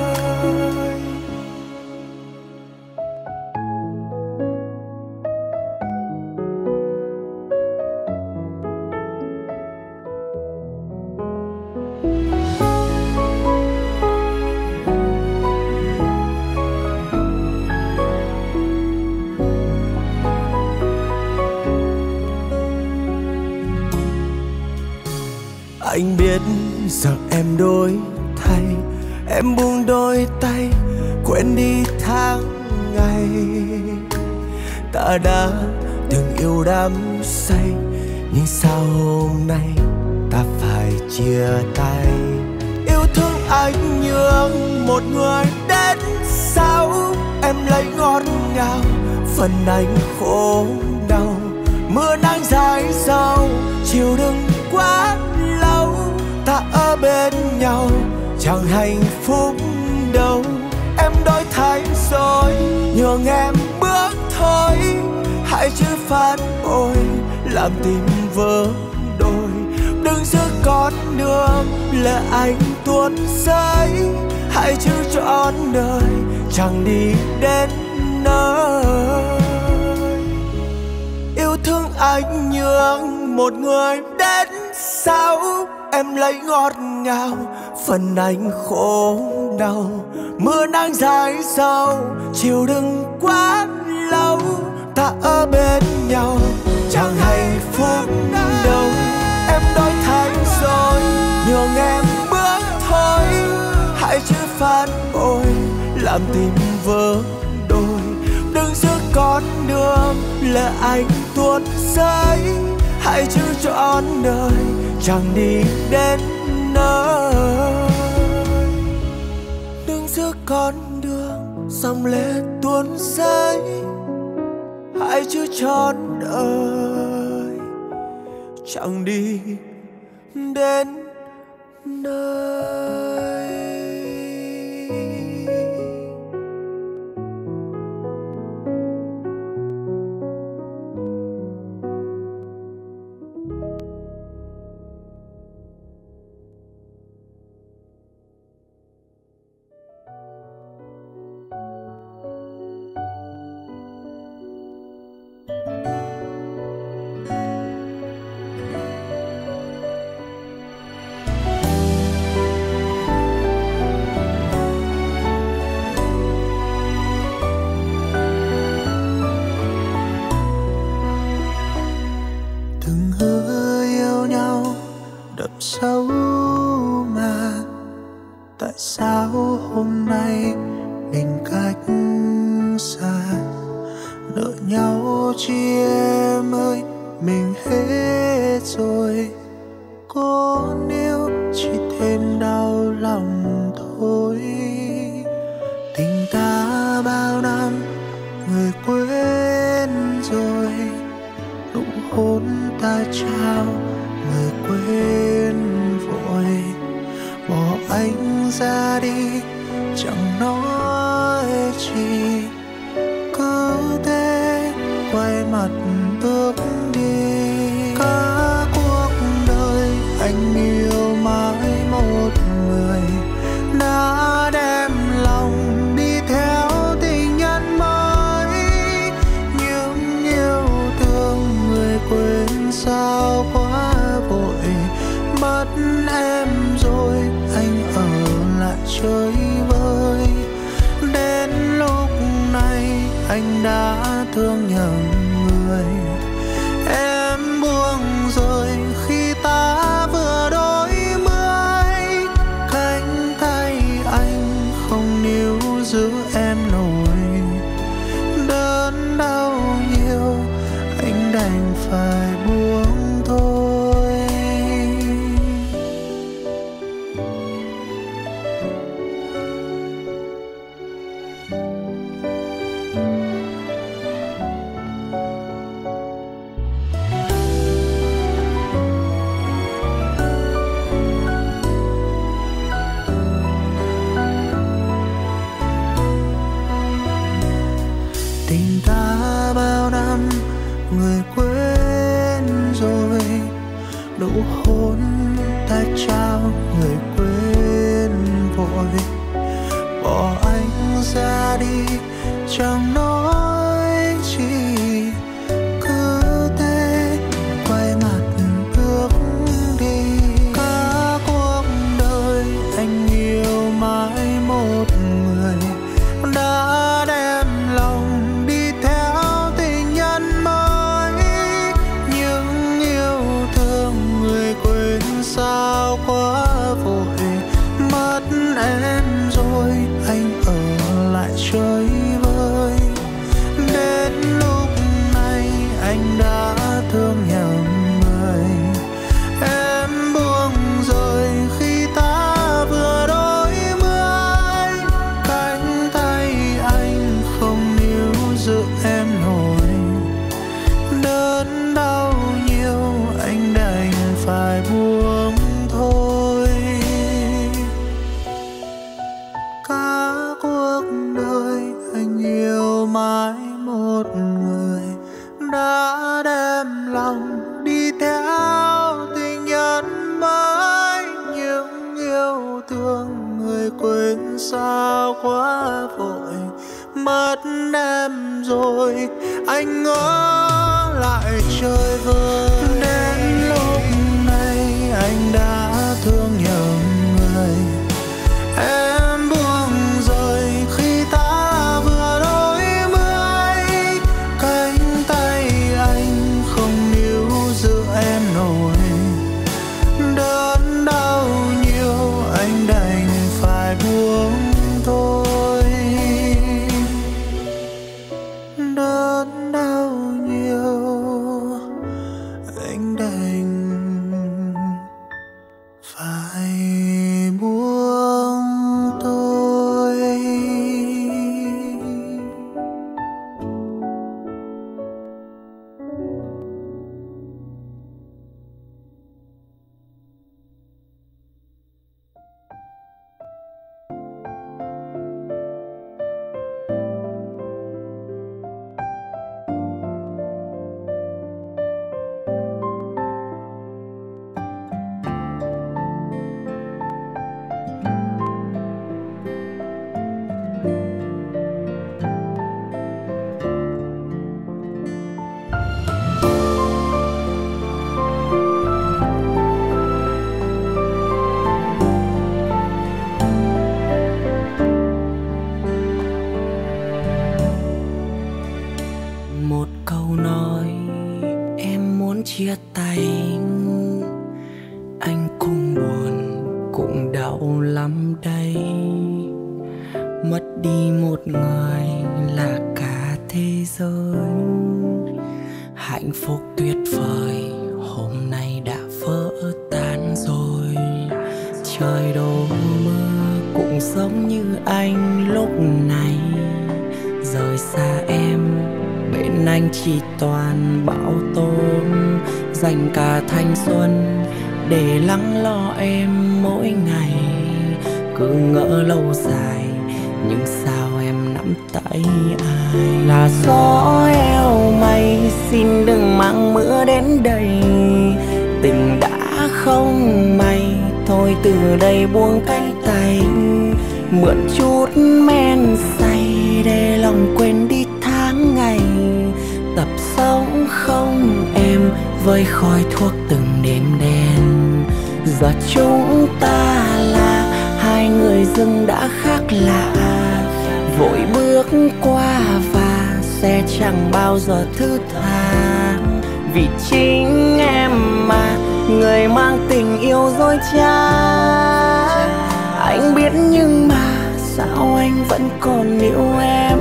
Anh biết giờ em đổi thay, em buông đôi tay quên đi tháng ngày ta đã từng yêu đắm say. Nhưng sao hôm nay ta phải chia tay? Yêu thương anh nhường một người đến sau, em lấy ngọt ngào phần anh khổ đau. Mưa nắng dài dầu chiều đừng quá lâu, ta ở bên nhau chẳng hạnh phúc đâu. Em đổi thay rồi nhường em bước thôi, hãy chữ phản bội làm tim vỡ đôi. Đừng giữ con đường lệ anh tuôn rơi, hãy chữ trọn đời chẳng đi đến nơi. Yêu thương anh nhường một người đến sau, em lấy ngọt ngào phần anh khổ đau. Mưa nắng dài dầu chiều đừng quá lâu, ta ở bên nhau chẳng hạnh phúc đâu. Em đổi thay rồi nhường em bước thôi, hãy chữ phản bội làm tim vỡ đôi. Đừng giữ con đường lệ anh tuôn rơi, hãy chữ trọn đời chẳng đi đến nơi. Đừng giữ con đường dòng lệ tuôn rơi, hãy chữ trọn đời chẳng đi đến đời. Sâu mà tại sao hôm nay mình cách xa, nợ nhau chi em ơi, mình hết rồi. Có nếu chỉ thêm đau lòng thôi. Tình ta bao năm người quên rồi, nụ hôn ta trao người quên vội. Bỏ anh ra đi chẳng nói chi, cứ thế quay mặt bước đi. Cả cuộc đời anh yêu mãi một người, đã đem lòng đi theo tình nhân mới. Những yêu thương người quên sao quá vội. Mất em rồi anh ở lại chơi vơi. Đến lúc này anh đã thương nhầm người. Em buông rơi khi ta vừa đôi mươi. Cánh tay anh không níu giữ em nổi. Đớn đau nhiều anh đành phải buông thôi. Tình ta bao năm người quên rồi, nụ hôn ta trao người quên vội. Bỏ anh ra đi chẳng nói chi, cứ thế quay mặt bước đi. Cả cuộc đời anh yêu mãi một người, đã đem lòng đi theo tình nhân mới. Những yêu thương người quên sao quá vội. Mất em rồi anh ở lại chơi vơi. Đến lúc này anh đã thương nhầm người. Em buông rơi khi ta vừa đôi mươi. Cánh tay anh không níu giữ em nổi. Đớn đau nhiều anh đành phải buông thôi. Cả cuộc đời anh yêu mãi một người, đã đem lòng đi theo tình nhân mới. Những yêu thương người quên sao quá vội. Mất em rồi anh ở lại chơi vơi. Đến lúc này anh đã thương nhầm người. Em buông rơi khi ta vừa đôi mươi. Cánh tay anh không níu giữ em nổi. Đớn đau nhiều anh đành phải buông thôi. Đớn đau nhiều chia tay. Anh cũng buồn cũng đau lắm đây. Mất đi một người là cả thế giới. Hạnh phúc tuyệt vời hôm nay đã vỡ tan rồi. Trời đổ mưa cũng giống như anh lúc này. Rời xa em, bên anh chỉ toàn bão tố. Dành cả thanh xuân để lắng lo em mỗi ngày. Cứ ngỡ lâu dài nhưng sao em nắm tay ai. Là gió eo mây, xin đừng mang mưa đến đây. Tình đã không may, thôi từ đây buông cánh tay. Mượn chút men say để lòng quên đi tháng ngày. Tập sống không em với khói thuốc từng đêm đen. Giờ chúng ta là hai người dưng đã khác lạ. Vội bước qua và sẽ chẳng bao giờ thứ tha. Vì chính em mà người mang tình yêu dối trá. Anh biết nhưng mà sao anh vẫn còn yêu em.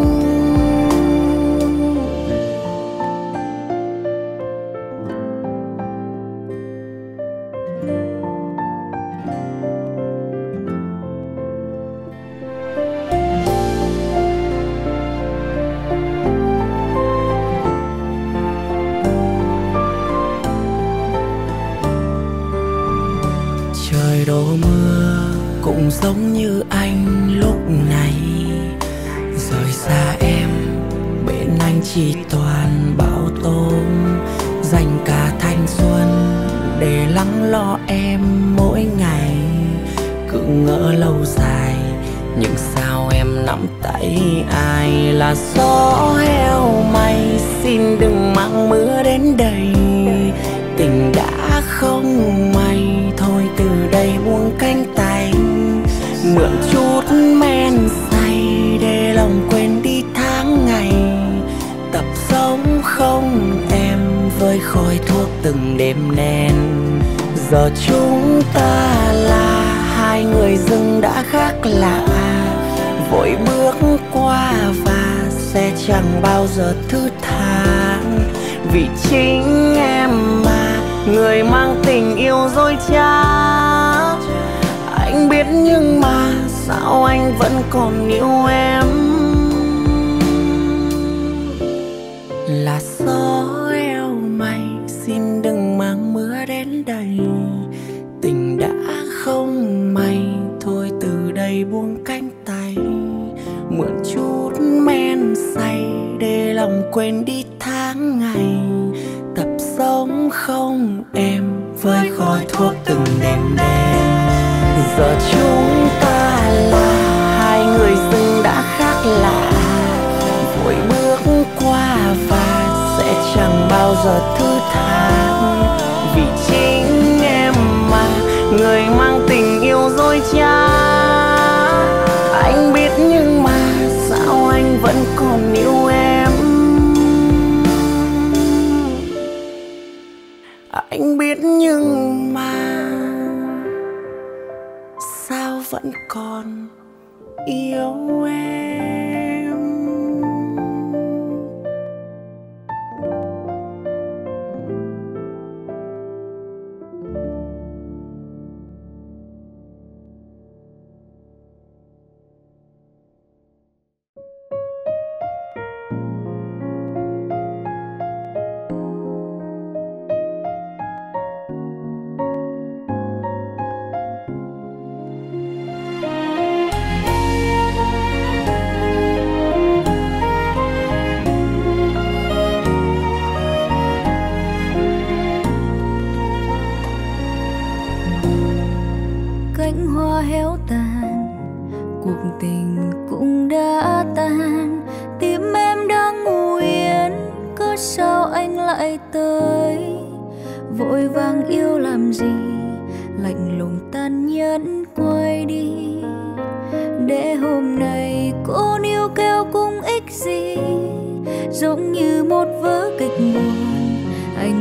Trời đổ mưa cũng giống như anh lúc này. Rời xa em, bên anh chỉ toàn bão tố. Dành cả thanh xuân để lắng lo em mỗi ngày. Cứ ngỡ lâu dài nhưng sao em nắm tay ai. Là gió heo mây, xin đừng mang mưa đến đây. Tình đã không may, thôi từ đây buông cánh tay. Mượn chút men say để lòng quên đi tháng ngày. Tập sống không em với khói thuốc từng đêm đen. Giờ chúng ta là hai người dưng đã khác lạ. Vội bước qua và sẽ chẳng bao giờ thứ tha. Vì chính em mà người mang tình yêu dối trá. Anh biết nhưng mà sao anh vẫn còn yêu em. Là gió eo mây, xin đừng mang mưa đến đây. Tình đã không may, thôi từ đây buông cánh tay. Mượn chút men say để lòng quên đi tháng ngày. Tập sống không em với khói thuốc từng đêm đen. Giờ chúng ta là hai người dưng đã khác lạ. Vội bước qua và sẽ chẳng bao giờ thứ tha. Vì chính em mà người mang tình yêu dối trá. Anh biết nhưng mà sao anh vẫn còn yêu em. Anh biết nhưng mà sao vẫn còn yêu em. Cánh hoa héo tàn, cuộc tình cũng đã tan. Tim em đang ngủ yên, cớ sao anh lại tới. Vội vàng yêu làm gì, lạnh lùng tàn nhẫn quay đi. Để hôm nay cô níu kéo cũng ích gì. Giống như một vở kịch buồn, anh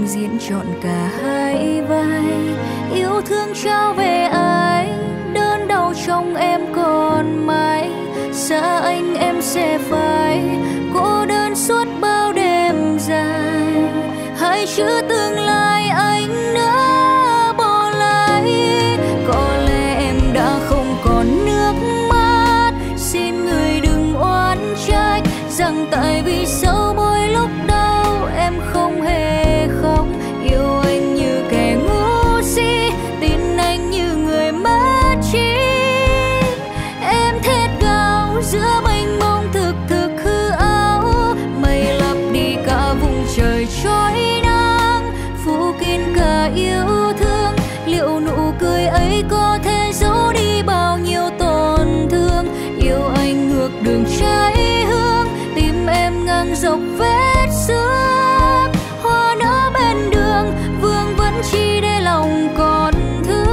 anh diễn trọn cả hai vai. Yêu thương trao về anh, đớn đau trong em còn mãi. Xa anh em sẽ phải cô đơn suốt bao đêm dài. Hai chữ tương lai anh đã bỏ lại. Có lẽ em đã không còn nước mắt, xin người đừng oán trách rằng tại vì sâu mỗi lúc đau em không hề khóc. Yêu anh như kẻ ngu si, tin anh như người mất trí. Em thét gào giữa mênh mông thực thực hư ảo, mây lấp đi cả vùng trời trói nắng, phủ kín cả yêu thương. Liệu nụ cười ấy có thể giấu đi bao nhiêu tổn thương? Yêu anh ngược đường trái hương, tim em ngang dọc vết xước. Hoa nở bên đường, vương vấn chi để lòng còn thương.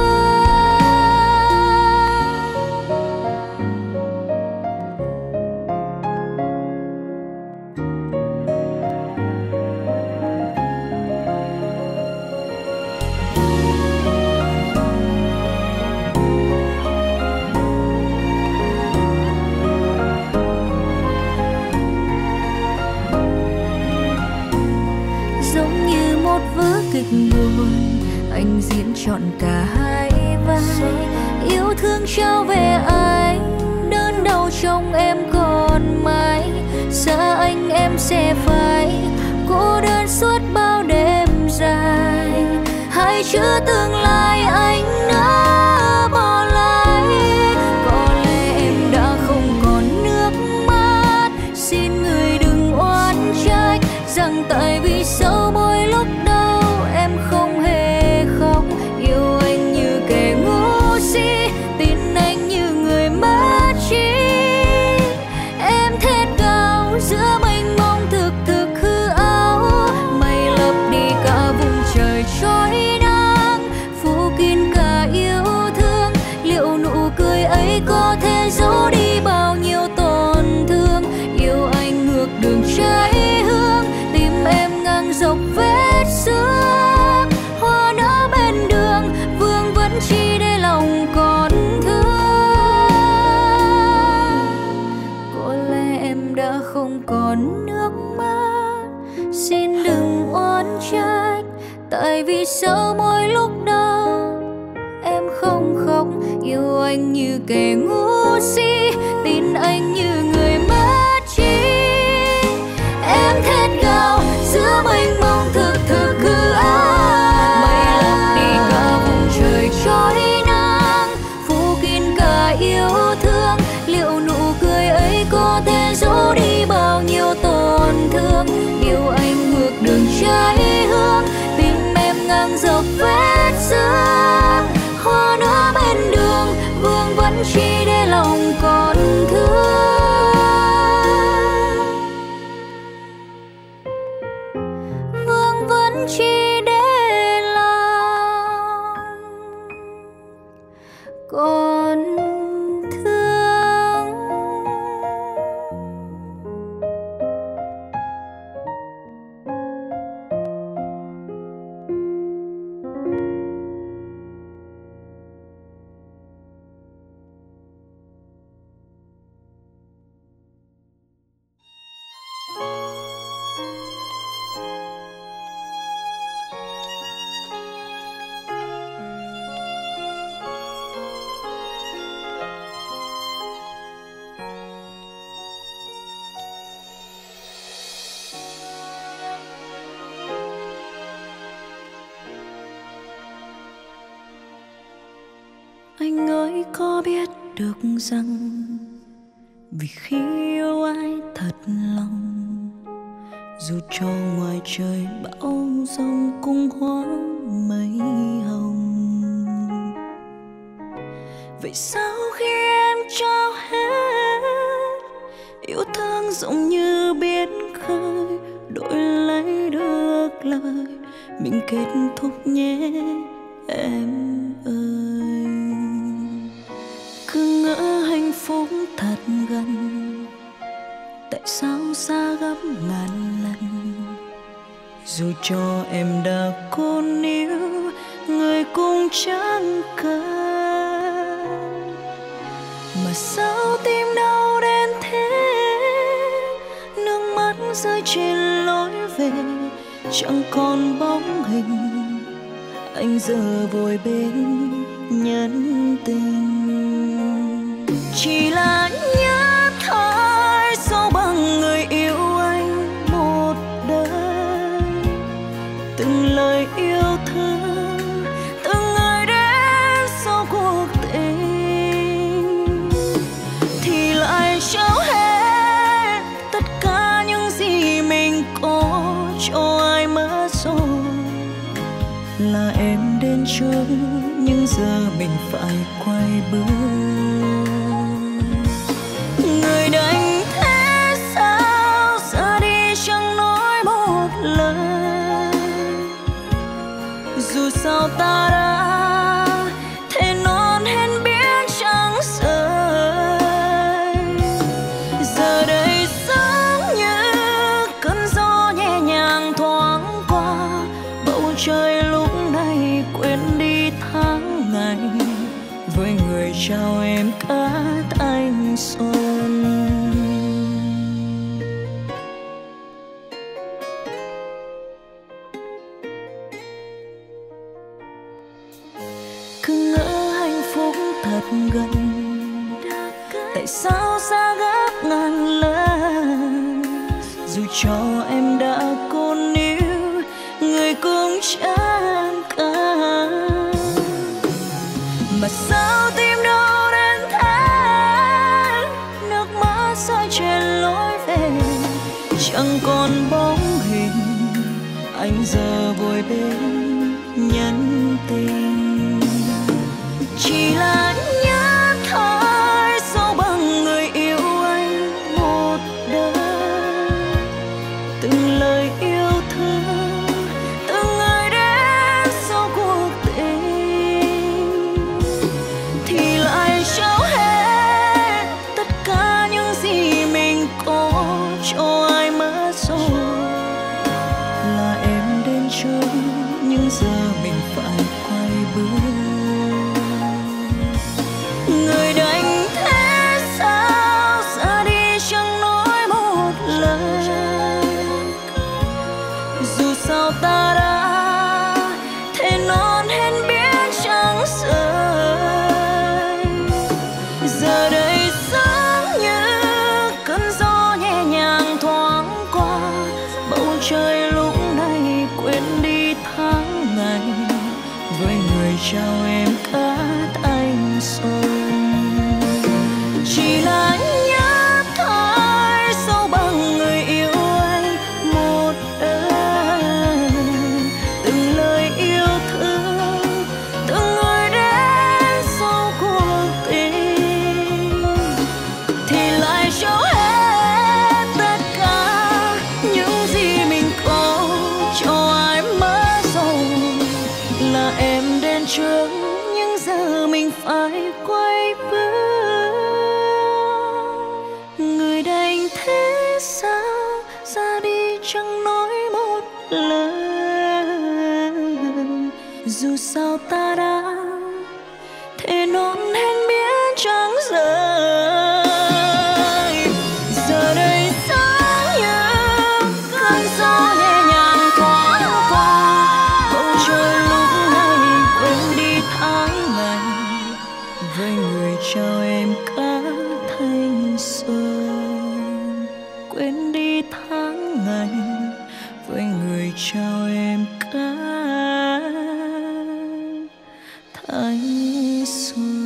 Giống như một vở kịch buồn, anh diễn trọn cả hai vai. Yêu thương trao về anh, đớn đau trong em còn mãi. Xa anh em sẽ phải cô đơn suốt bao đêm dài. Hai chữ tương lai anh đã bỏ lại. Có lẽ em đã không còn nước mắt, xin người đừng oán trách rằng tại vì sâu mỗi lúc đau em không hề khóc. Yêu anh như kẻ ngu si, tin anh như người mất trí. Em thét gào giữa mênh mông thực thực hư ảo, mây lấp đi cả vùng trời trói nắng, phủ kín cả yêu thương. Liệu nụ cười ấy có thể giấu đi bao nhiêu tổn thương? Yêu anh ngược đường trái hương, tim em ngang dọc vết xước. Hoa nở bên đường, vương vấn chi để lòng còn thương. Có lẽ em đã không còn nước mắt, xin đừng oán trách tại vì sau mỗi lúc đau em không khóc. Yêu anh như kẻ ngu si, tin anh như người mất trí. Em thét gào giữa mênh mông thực thực hư ảo, mây lấp đi cả vùng trời trói nắng, phủ kín cả yêu thương. Liệu nụ cười ấy có thể giấu đi bao nhiêu tổn thương? Yêu anh ngược đường trái hương, tim em ngang dọc vết xước. Hoa nở bên đường, vương vấn chi để lòng còn thương. Vương vấn chi để lòng còn thương. Anh ơi có biết được rằng vì khi yêu ai thật lòng, dù cho ngoài trời bão giông cung hóa mây hồng, vậy sao khi em trao hết yêu thương rộng như biển khơi, đổi lấy được lời mình kết thúc nhé em ơi. Cứ ngỡ hạnh phúc thật gần, tại sao xa gấp ngàn lần. dù cho em đã cố níu người cũng chẳng cần. Mà sao tim đau đến thế, nước mắt rơi trên lối về, chẳng còn bóng hình anh giờ vội bên nhân tình. Chỉ là nhớ thôi sao bằng người yêu anh một đời, từng lời yêu thương, từng người đến sau cuộc tình thì lại trao hết tất cả những gì mình có cho ai mất rồi. Là em đến trước nhưng giờ mình phải quay bước. Người đành thế sao ra đi chẳng nói một lời, dù sao ta đã thế non hẹn biết chẳng rời. Giờ đây giống như cơn gió nhẹ nhàng thoáng qua bầu trời, lúc này quên đi tháng ngày với người trao em cả thanh xuân. Cứ ngỡ hạnh phúc thật gần, tại sao xa gấp ngàn lần. Dù cho em đã cố níu người cũng chẳng cần. Mà sao tim đau đến thế, nước mắt rơi trên lối về, chẳng còn bóng hình anh giờ vội bên nhân tình. Chỉ là nhớ thôi sao bằng người yêu anh một đời, từng lời yêu thương, từng người đến sau cuộc tình thì lại trao hết tất cả những gì mình có cho ai mất rồi. Là em đến trước nhưng giờ mình phải quay bước. Người đành thế sao ra đi chẳng nói một lời, dù sao ta đã thế non hẹn biết chẳng rời. Giờ đây giống như cơn gió nhẹ nhàng thoáng qua bầu trời, lúc này quên đi tháng ngày với người trao em cả thanh xuân. Chỉ là nhớ thôi sao bằng người yêu anh một đời, từng lời yêu thương, từng người đến sau cuộc tình thì lại trao hết tất cả những gì mình có cho ai mất rồi. Là em đến trước nhưng giờ mình phải quay bước. Người đành thế sao ra đi chẳng nói một lời, dù sao ta đã thế non hẹn biết chẳng rời. Giờ đây giống như cơn gió nhẹ nhàng thoáng qua bầu trời, lúc này quên đi tháng ngày với người trao em cả thanh xuân. Quên đi tháng ngày với người trao em cả thanh xuân.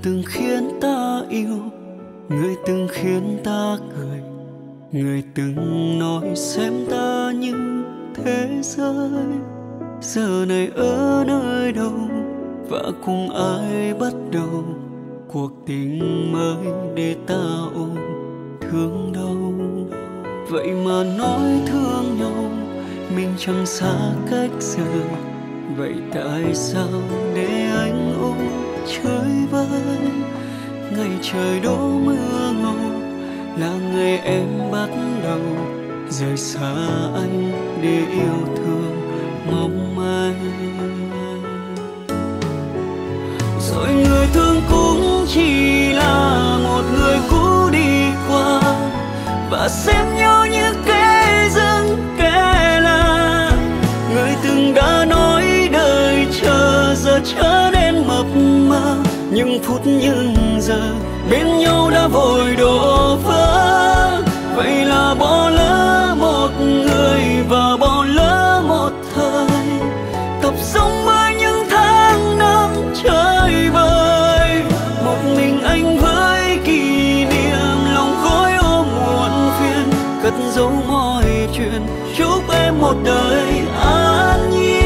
từng khiến ta yêu, người từng khiến ta cười, người từng nói xem ta như thế giới. Giờ này ở nơi đâu và cùng ai bắt đầu cuộc tình mới để ta ôm thương đau. Vậy mà nói thương nhau mình chẳng xa cách giờ. Vậy tại sao để anh ôm chơi vơi? Ngày trời đổ mưa ngâu là ngày em bắt đầu rời xa anh để yêu thương mong manh. Rồi người thương cũng chỉ là một người cũ đi qua, và xem nhau như kẻ dưng kẻ lạ. Người từng đã nói đời chờ giờ trở nên mập mờ, nhưng phút nhưng giờ bên nhau đã vội đổ vỡ. Vậy là bỏ lỡ một người và bỏ lỡ một thời, tập sống với những tháng năm chơi vơi. Một mình anh với kỷ niệm lòng khói ôm muộn phiền, cất giấu mọi chuyện chúc em một đời an nhiên.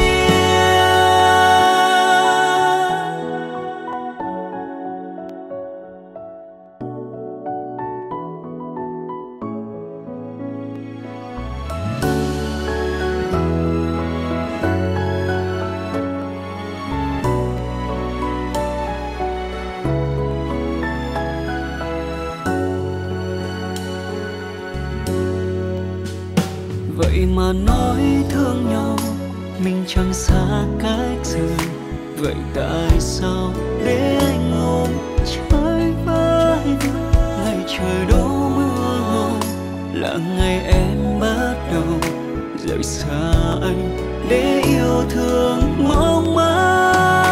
Vậy mà nói thương nhau mình chẳng xa cách giờ. Vậy tại sao để anh ôm chơi vơi? Ngày trời đổ mưa ngâu là ngày em bắt đầu rời xa anh để yêu thương mong manh.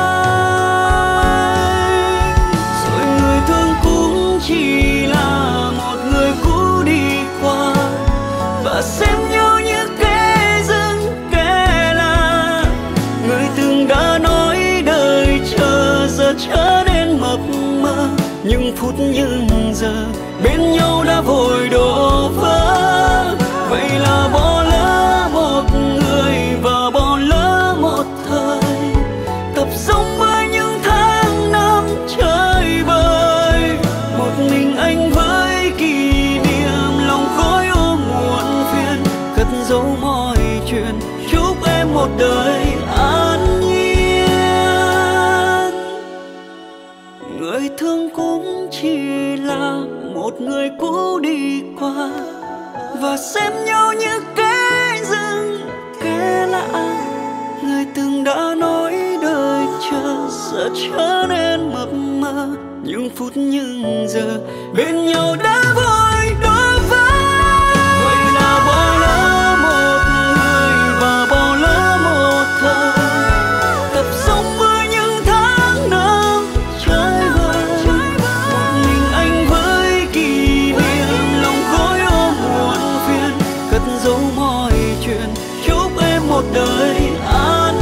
Rồi người thương cũng chỉ là một người cũ đi qua, và xem nhau như kẻ dưng kẻ lạ. Người từng đã nói đời chờ giờ trở nên mập mờ, nhưng phút nhưng giờ bên nhau đã vội đổ vỡ. Vậy là bỏ lỡ một người và bỏ lỡ một thời, tập sống với những tháng năm chơi vơi. Một mình anh với kỷ niệm lòng khói ôm muộn phiền, cất giấu mọi chuyện chúc em một đời an nhiên. Người thương cũng chỉ là một người cũ đi qua, và xem nhau như kẻ dưng kẻ lạ. Người từng đã nói đời chờ giờ trở nên mập mờ, nhưng phút nhưng giờ bên nhau đã vội đổ vỡ. Vậy là bỏ lỡ một người và bỏ lỡ một thời, tập sống với những tháng năm chơi vơi. Một mình anh với kỷ niệm lòng khói ôm muộn phiền, cất giấu mọi chuyện chúc em một đời an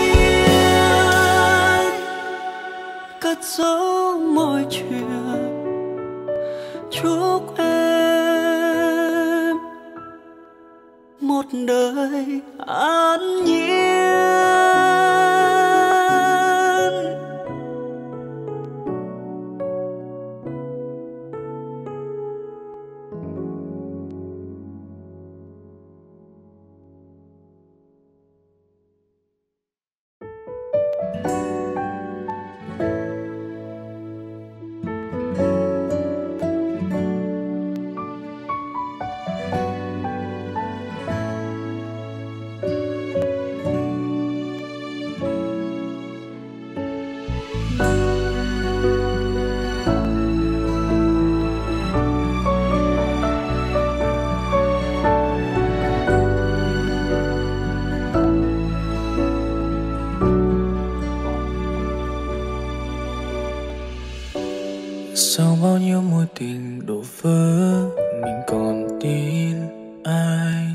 nhiên. Cất giấu mọi chuyện chúc em một đời an nhiên. Sau bao nhiêu mối tình đổ vỡ, mình còn tin ai?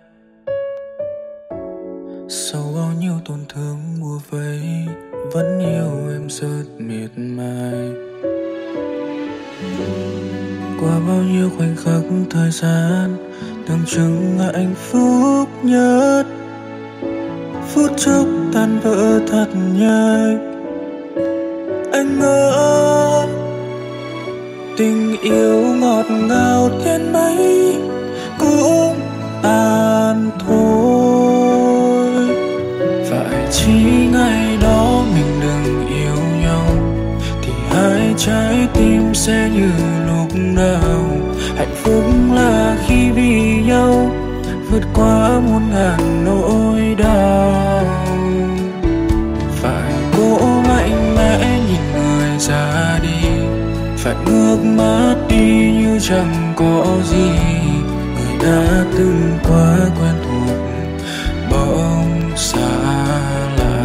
Sau bao nhiêu tổn thương bủa vây, vẫn yêu em rất miệt mài. qua bao nhiêu khoảnh khắc thời gian tưởng chừng là hạnh phúc nhất, phút chốc tan vỡ thật nhanh. Anh ngỡ tình yêu ngọt ngào đến mấy cũng tàn thôi. Phải chỉ ngày đó mình đừng yêu nhau thì hai trái tim sẽ như lúc nào. Hạnh phúc là khi vì nhau vượt qua muôn ngàn nỗi đau. Phải cố mạnh mẽ nhìn người ra đi, phải ngước mắt đi như chẳng có gì. Người đã từng quá quen thuộc bỗng xa lạ.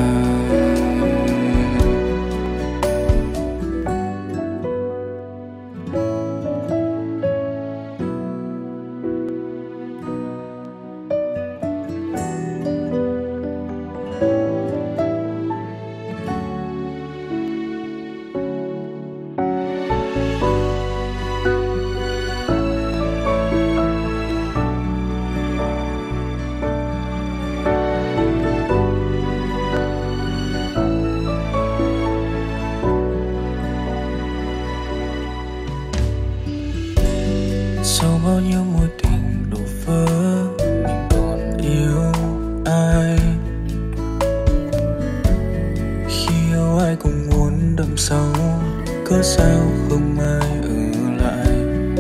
Sau bao nhiêu mối tình đổ vỡ, mình còn yêu ai? Khi yêu ai cũng muốn đâm sâu, cớ sao không ai ở lại?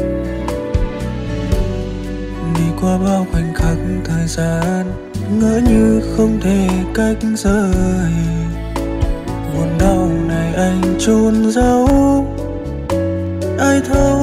Đi qua bao khoảnh khắc thời gian, ngỡ như không thể cách rời. Buồn đau này anh chôn giấu, ai thấu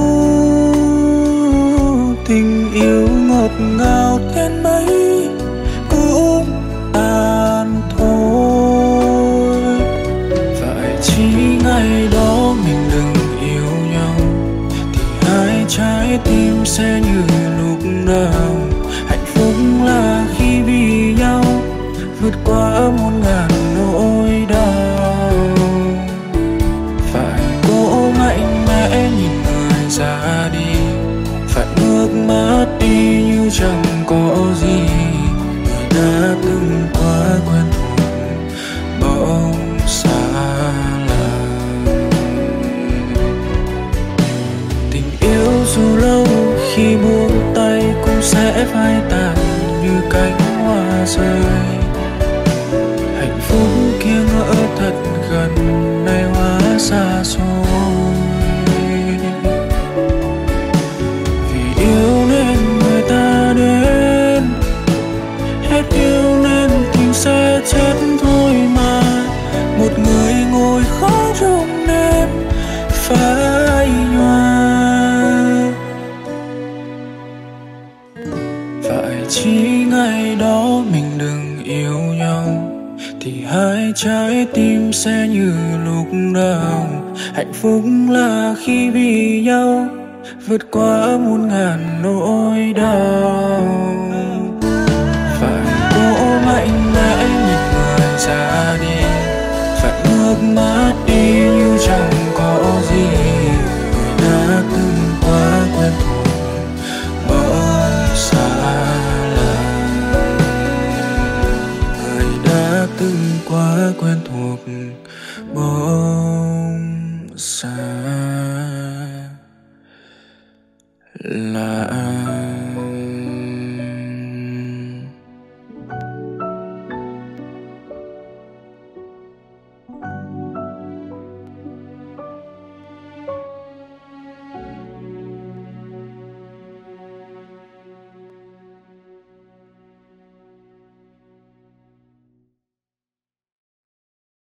tình yêu ngọt ngào đến mấy cũng tàn thôi. Phải chỉ ngày đó mình đừng yêu nhau thì hai trái tim sẽ như lúc nào. Hạnh phúc là khi vì nhau vượt qua muôn ngàn nỗi đau. Phải cố mạnh mẽ nhìn người ra đi, phải ngước mắt đi như chẳng có gì. Người đã từng quá quen thuộc bỗng xa lạ. Tình yêu dù lâu khi buông tay cũng sẽ phai tàn như cánh hoa rơi. Hạnh phúc kia ngỡ thật gần, nay hóa xa xôi. Yêu nên người ta đến, hết yêu nên tình sẽ chết thôi mà. Một người ngồi khóc trong đêm phai nhòa. Phải chỉ ngày đó mình đừng yêu nhau thì hai trái tim sẽ như lúc nào. Hạnh phúc là khi vì nhau vượt qua muôn ngàn nỗi đau. Phải cố mạnh mẽ nhìn người ra đi, phải ngước mắt đi như chẳng có gì. Người đã từng quá quen thuộc bỗng xa lạ. Người đã từng quá quen thuộc bỗng xa lạ.